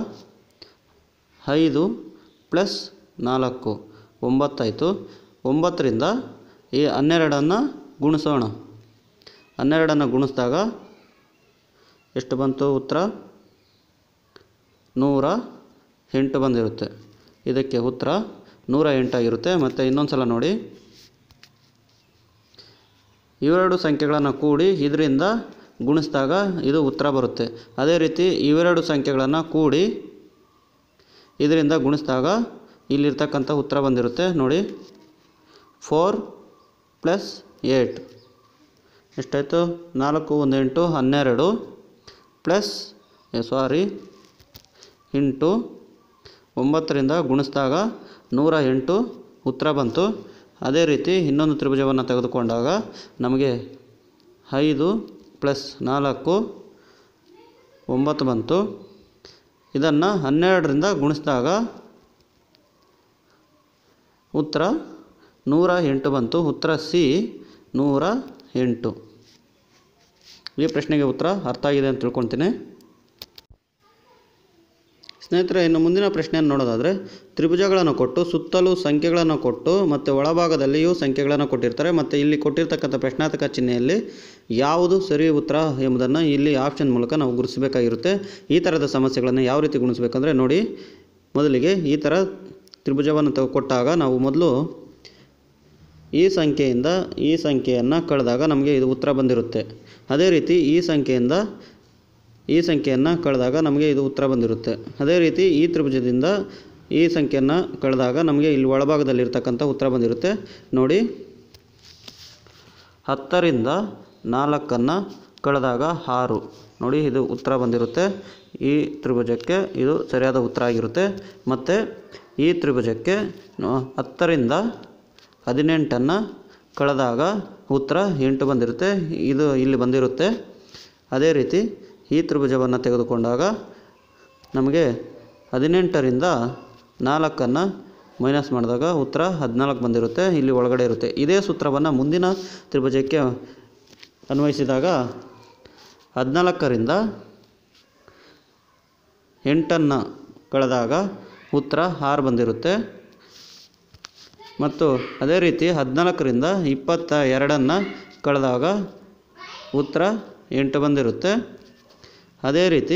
5 + 4 9 ಆಯಿತು. 9ರಿಂದ ಈ 12 ಗುಣಿಸೋಣ. 12 ಗುಣಿಸಿದಾಗ ಎಷ್ಟು ಬಂತು? ಉತ್ತರ 108 ಬಂದಿರುತ್ತೆ. ಇದಕ್ಕೆ ಉತ್ತರ 108 ಆಗಿರುತ್ತೆ. ಮತ್ತು ಇನ್ನೊಂದು ಸಲ ನೋಡಿ, ಇವೆರಡು ಸಂಖ್ಯೆಗಳನ್ನು ಕೂಡಿ ಇದರಿಂದ ಗುಣಿಸಿದಾಗ ಇದು ಉತ್ತರ ಬರುತ್ತೆ. ಅದೇ ರೀತಿ ಇವೆರಡು ಸಂಖ್ಯೆಗಳನ್ನು ಕೂಡಿ ಇದರಿಂದ ಗುಣಿಸಿದಾಗ ಇಲ್ಲಿರ್ತಕ್ಕಂಥ ಉತ್ತರ ಬಂದಿರುತ್ತೆ. ನೋಡಿ, 4 + 8 ಎಷ್ಟಾಯಿತು? 4 × 1 = 12 ಇಂಟು 9ರಿಂದ ಗುಣಿಸಿದಾಗ 108 ಉತ್ತರ ಬಂತು. ಅದೇ ರೀತಿ ಇನ್ನೊಂದು ತ್ರಿಭುಜವನ್ನು ತೆಗೆದುಕೊಂಡಾಗ ನಮಗೆ 5 + 4 9 ಬಂತು. ಇದನ್ನು 12ರಿಂದ ಗುಣಿಸಿದಾಗ ಉತ್ತರ 108 ಬಂತು. ಉತ್ತರ ಸಿ 108. ಈ ಪ್ರಶ್ನೆಗೆ ಉತ್ತರ ಅರ್ಥ ಆಗಿದೆ ಅಂತ ತಿಳ್ಕೊಳ್ತೀನಿ. ಸ್ನೇಹಿತರೆ, ಇನ್ನು ಮುಂದಿನ ಪ್ರಶ್ನೆಯನ್ನು ನೋಡೋದಾದರೆ, ತ್ರಿಭುಜಗಳನ್ನು ಕೊಟ್ಟು ಸುತ್ತಲೂ ಸಂಖ್ಯೆಗಳನ್ನು ಕೊಟ್ಟು ಮತ್ತು ಒಳಭಾಗದಲ್ಲಿಯೂ ಸಂಖ್ಯೆಗಳನ್ನು ಕೊಟ್ಟಿರ್ತಾರೆ. ಮತ್ತು ಇಲ್ಲಿ ಕೊಟ್ಟಿರ್ತಕ್ಕಂಥ ಪ್ರಶ್ನಾರ್ಥಕ ಚಿಹ್ನೆಯಲ್ಲಿ ಯಾವುದು ಸರಿ ಉತ್ತರ ಎಂಬುದನ್ನು ಇಲ್ಲಿ ಆಪ್ಷನ್ ಮೂಲಕ ನಾವು ಗುರುತಿಸಬೇಕಾಗಿರುತ್ತೆ. ಈ ಥರದ ಸಮಸ್ಯೆಗಳನ್ನು ಯಾವ ರೀತಿ ಗುಣಿಸಬೇಕಂದ್ರೆ ನೋಡಿ, ಮೊದಲಿಗೆ ಈ ಥರ ತ್ರಿಭುಜವನ್ನು ಕೊಟ್ಟಾಗ ನಾವು ಮೊದಲು ಈ ಸಂಖ್ಯೆಯಿಂದ ಈ ಸಂಖ್ಯೆಯನ್ನು ಕಳೆದಾಗ ನಮಗೆ ಇದು ಉತ್ತರ ಬಂದಿರುತ್ತೆ. ಅದೇ ರೀತಿ ಈ ಸಂಖ್ಯೆಯಿಂದ ಈ ಸಂಖ್ಯೆಯನ್ನು ಕಳೆದಾಗ ನಮಗೆ ಇದು ಉತ್ತರ ಬಂದಿರುತ್ತೆ. ಅದೇ ರೀತಿ ಈ ತ್ರಿಭುಜದಿಂದ ಈ ಸಂಖ್ಯೆಯನ್ನು ಕಳೆದಾಗ ನಮಗೆ ಇಲ್ಲಿ ಒಳಭಾಗದಲ್ಲಿರ್ತಕ್ಕಂಥ ಉತ್ತರ ಬಂದಿರುತ್ತೆ. ನೋಡಿ, 10ರಿಂದ 4 ಕಳೆದಾಗ 6. ನೋಡಿ, ಇದು ಉತ್ತರ ಬಂದಿರುತ್ತೆ. ಈ ತ್ರಿಭುಜಕ್ಕೆ ಇದು ಸರಿಯಾದ ಉತ್ತರ ಆಗಿರುತ್ತೆ. ಮತ್ತು ಈ ತ್ರಿಭುಜಕ್ಕೆ 10ರಿಂದ 18 ಕಳೆದಾಗ ಉತ್ತರ 8 ಬಂದಿರುತ್ತೆ. ಇದು ಇಲ್ಲಿ ಬಂದಿರುತ್ತೆ. ಅದೇ ರೀತಿ ಈ ತ್ರಿಭುಜವನ್ನು ತೆಗೆದುಕೊಂಡಾಗ ನಮಗೆ 18ರಿಂದ 4 ಮೈನಸ್ ಮಾಡಿದಾಗ ಉತ್ತರ 14 ಬಂದಿರುತ್ತೆ. ಇಲ್ಲಿ ಒಳಗಡೆ ಇರುತ್ತೆ. ಇದೇ ಸೂತ್ರವನ್ನು ಮುಂದಿನ ತ್ರಿಭುಜಕ್ಕೆ ಅನ್ವಯಿಸಿದಾಗ 14ರಿಂದ 8 ಕಳೆದಾಗ ಉತ್ತರ 6 ಬಂದಿರುತ್ತೆ. ಮತ್ತು ಅದೇ ರೀತಿ 14ರಿಂದ 22 ಕಳೆದಾಗ ಉತ್ತರ 8 ಬಂದಿರುತ್ತೆ. ಅದೇ ರೀತಿ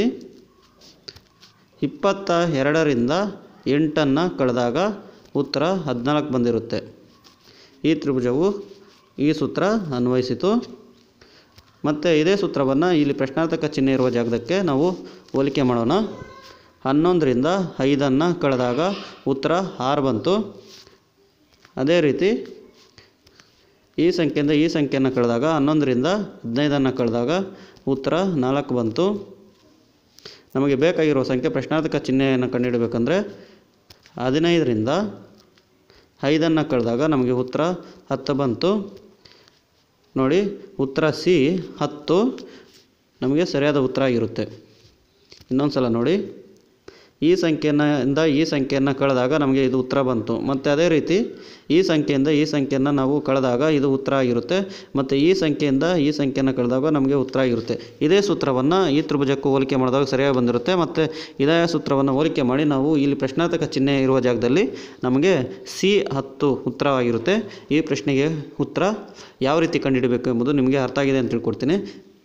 22ರಿಂದ 8 ಕಳೆದಾಗ ಉತ್ತರ 14 ಬಂದಿರುತ್ತೆ. ಈ ತ್ರಿಭುಜವು ಈ ಸೂತ್ರ ಅನ್ವಯಿಸಿತು. ಮತ್ತು ಇದೇ ಸೂತ್ರವನ್ನು ಇಲ್ಲಿ ಪ್ರಶ್ನಾರ್ಥಕ ಚಿಹ್ನೆ ಇರುವ ಜಾಗಕ್ಕೆ ನಾವು ಹೋಲಿಕೆ ಮಾಡೋಣ. 11ರಿಂದ 5 ಕಳೆದಾಗ ಉತ್ತರ 6 ಬಂತು. ಅದೇ ರೀತಿ ಈ ಸಂಖ್ಯೆಯಿಂದ ಈ ಸಂಖ್ಯೆಯನ್ನು ಕಳೆದಾಗ 11ರಿಂದ 15 ಕಳೆದಾಗ ಉತ್ತರ 4 ಬಂತು. ನಮಗೆ ಬೇಕಾಗಿರುವ ಸಂಖ್ಯೆ ಪ್ರಶ್ನಾರ್ಥಕ ಚಿಹ್ನೆಯನ್ನು ಕಂಡುಹಿಡಬೇಕಂದ್ರೆ 15ರಿಂದ 5 ಕಳೆದಾಗ ನಮಗೆ ಉತ್ತರ 10 ಬಂತು. ನೋಡಿ, ಉತ್ತರ ಸಿ 10 ನಮಗೆ ಸರಿಯಾದ ಉತ್ತರ ಆಗಿರುತ್ತೆ. ಇನ್ನೊಂದು ಸಲ ನೋಡಿ, ಈ ಸಂಖ್ಯೆಯಿಂದ ಈ ಸಂಖ್ಯೆಯನ್ನು ಕಳೆದಾಗ ನಮಗೆ ಇದು ಉತ್ತರ ಬಂತು. ಮತ್ತು ಅದೇ ರೀತಿ ಈ ಸಂಖ್ಯೆಯಿಂದ ಈ ಸಂಖ್ಯೆಯನ್ನು ನಾವು ಕಳೆದಾಗ ಇದು ಉತ್ತರ ಆಗಿರುತ್ತೆ. ಮತ್ತು ಈ ಸಂಖ್ಯೆಯಿಂದ ಈ ಸಂಖ್ಯೆಯನ್ನು ಕಳೆದಾಗ ನಮಗೆ ಉತ್ತರ ಆಗಿರುತ್ತೆ. ಇದೇ ಸೂತ್ರವನ್ನು ಈ ತ್ರಿಭುಜಕ್ಕೂ ಹೋಲಿಕೆ ಮಾಡಿದಾಗ ಸರಿಯಾಗಿ ಬಂದಿರುತ್ತೆ. ಮತ್ತು ಇದೇ ಸೂತ್ರವನ್ನು ಹೋಲಿಕೆ ಮಾಡಿ ನಾವು ಇಲ್ಲಿ ಪ್ರಶ್ನಾರ್ಥಕ ಚಿಹ್ನೆ ಇರುವ ಜಾಗದಲ್ಲಿ ನಮಗೆ C10 ಉತ್ತರವಾಗಿರುತ್ತೆ. ಈ ಪ್ರಶ್ನೆಗೆ ಉತ್ತರ ಯಾವ ರೀತಿ ಕಂಡುಹಿಡಬೇಕು ಎಂಬುದು ನಿಮಗೆ ಅರ್ಥ ಆಗಿದೆ ಅಂತ ತಿಳ್ಕೊಡ್ತೀನಿ.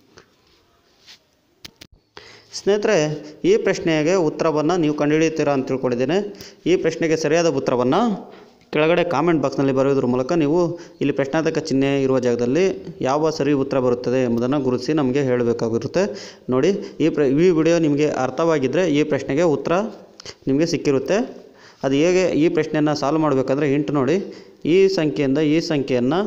ಸ್ನೇಹಿತರೆ, ಈ ಪ್ರಶ್ನೆಗೆ ಉತ್ತರವನ್ನು ನೀವು ಕಂಡುಹಿಡಿಯುತ್ತೀರಾ ಅಂತ ತಿಳ್ಕೊಂಡಿದ್ದೇನೆ. ಈ ಪ್ರಶ್ನೆಗೆ ಸರಿಯಾದ ಉತ್ತರವನ್ನು ಕೆಳಗಡೆ ಕಾಮೆಂಟ್ ಬಾಕ್ಸ್ನಲ್ಲಿ ಬರೆಯೋದ್ರ ಮೂಲಕ ನೀವು ಇಲ್ಲಿ ಪ್ರಶ್ನಾರ್ಥಕ ಚಿಹ್ನೆ ಇರುವ ಜಾಗದಲ್ಲಿ ಯಾವ ಸರಿ ಉತ್ತರ ಬರುತ್ತದೆ ಎಂಬುದನ್ನು ಗುರುತಿಸಿ ನಮಗೆ ಹೇಳಬೇಕಾಗಿರುತ್ತೆ. ನೋಡಿ, ಈ ವಿಡಿಯೋ ನಿಮಗೆ ಅರ್ಥವಾಗಿದ್ದರೆ ಈ ಪ್ರಶ್ನೆಗೆ ಉತ್ತರ ನಿಮಗೆ ಸಿಕ್ಕಿರುತ್ತೆ. ಅದು ಹೇಗೆ ಈ ಪ್ರಶ್ನೆಯನ್ನು ಸಾಲ್ವ್ ಮಾಡಬೇಕಂದ್ರೆ ಹಿಂಟ್ ನೋಡಿ, ಈ ಸಂಖ್ಯೆಯಿಂದ ಈ ಸಂಖ್ಯೆಯನ್ನು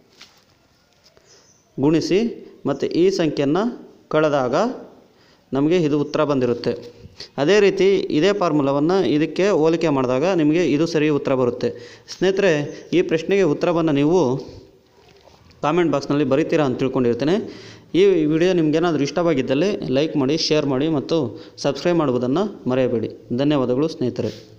ಗುಣಿಸಿ ಮತ್ತು ಈ ಸಂಖ್ಯೆಯನ್ನು ಕಳೆದಾಗ ನಮಗೆ ಇದು ಉತ್ತರ ಬಂದಿರುತ್ತೆ. ಅದೇ ರೀತಿ ಇದೇ ಫಾರ್ಮುಲಾವನ್ನು ಇದಕ್ಕೆ ಹೋಲಿಕೆ ಮಾಡಿದಾಗ ನಿಮಗೆ ಇದು ಸರಿ ಉತ್ತರ ಬರುತ್ತೆ. ಸ್ನೇಹಿತರೆ, ಈ ಪ್ರಶ್ನೆಗೆ ಉತ್ತರವನ್ನು ನೀವು ಕಾಮೆಂಟ್ ಬಾಕ್ಸ್ನಲ್ಲಿ ಬರೀತೀರಾ ಅಂತ ತಿಳ್ಕೊಂಡಿರ್ತೇನೆ. ಈ ವಿಡಿಯೋ ನಿಮಗೇನಾದರೂ ಇಷ್ಟವಾಗಿದ್ದಲ್ಲಿ ಲೈಕ್ ಮಾಡಿ, ಶೇರ್ ಮಾಡಿ ಮತ್ತು ಸಬ್ಸ್ಕ್ರೈಬ್ ಮಾಡುವುದನ್ನು ಮರೆಯಬೇಡಿ. ಧನ್ಯವಾದಗಳು ಸ್ನೇಹಿತರೆ.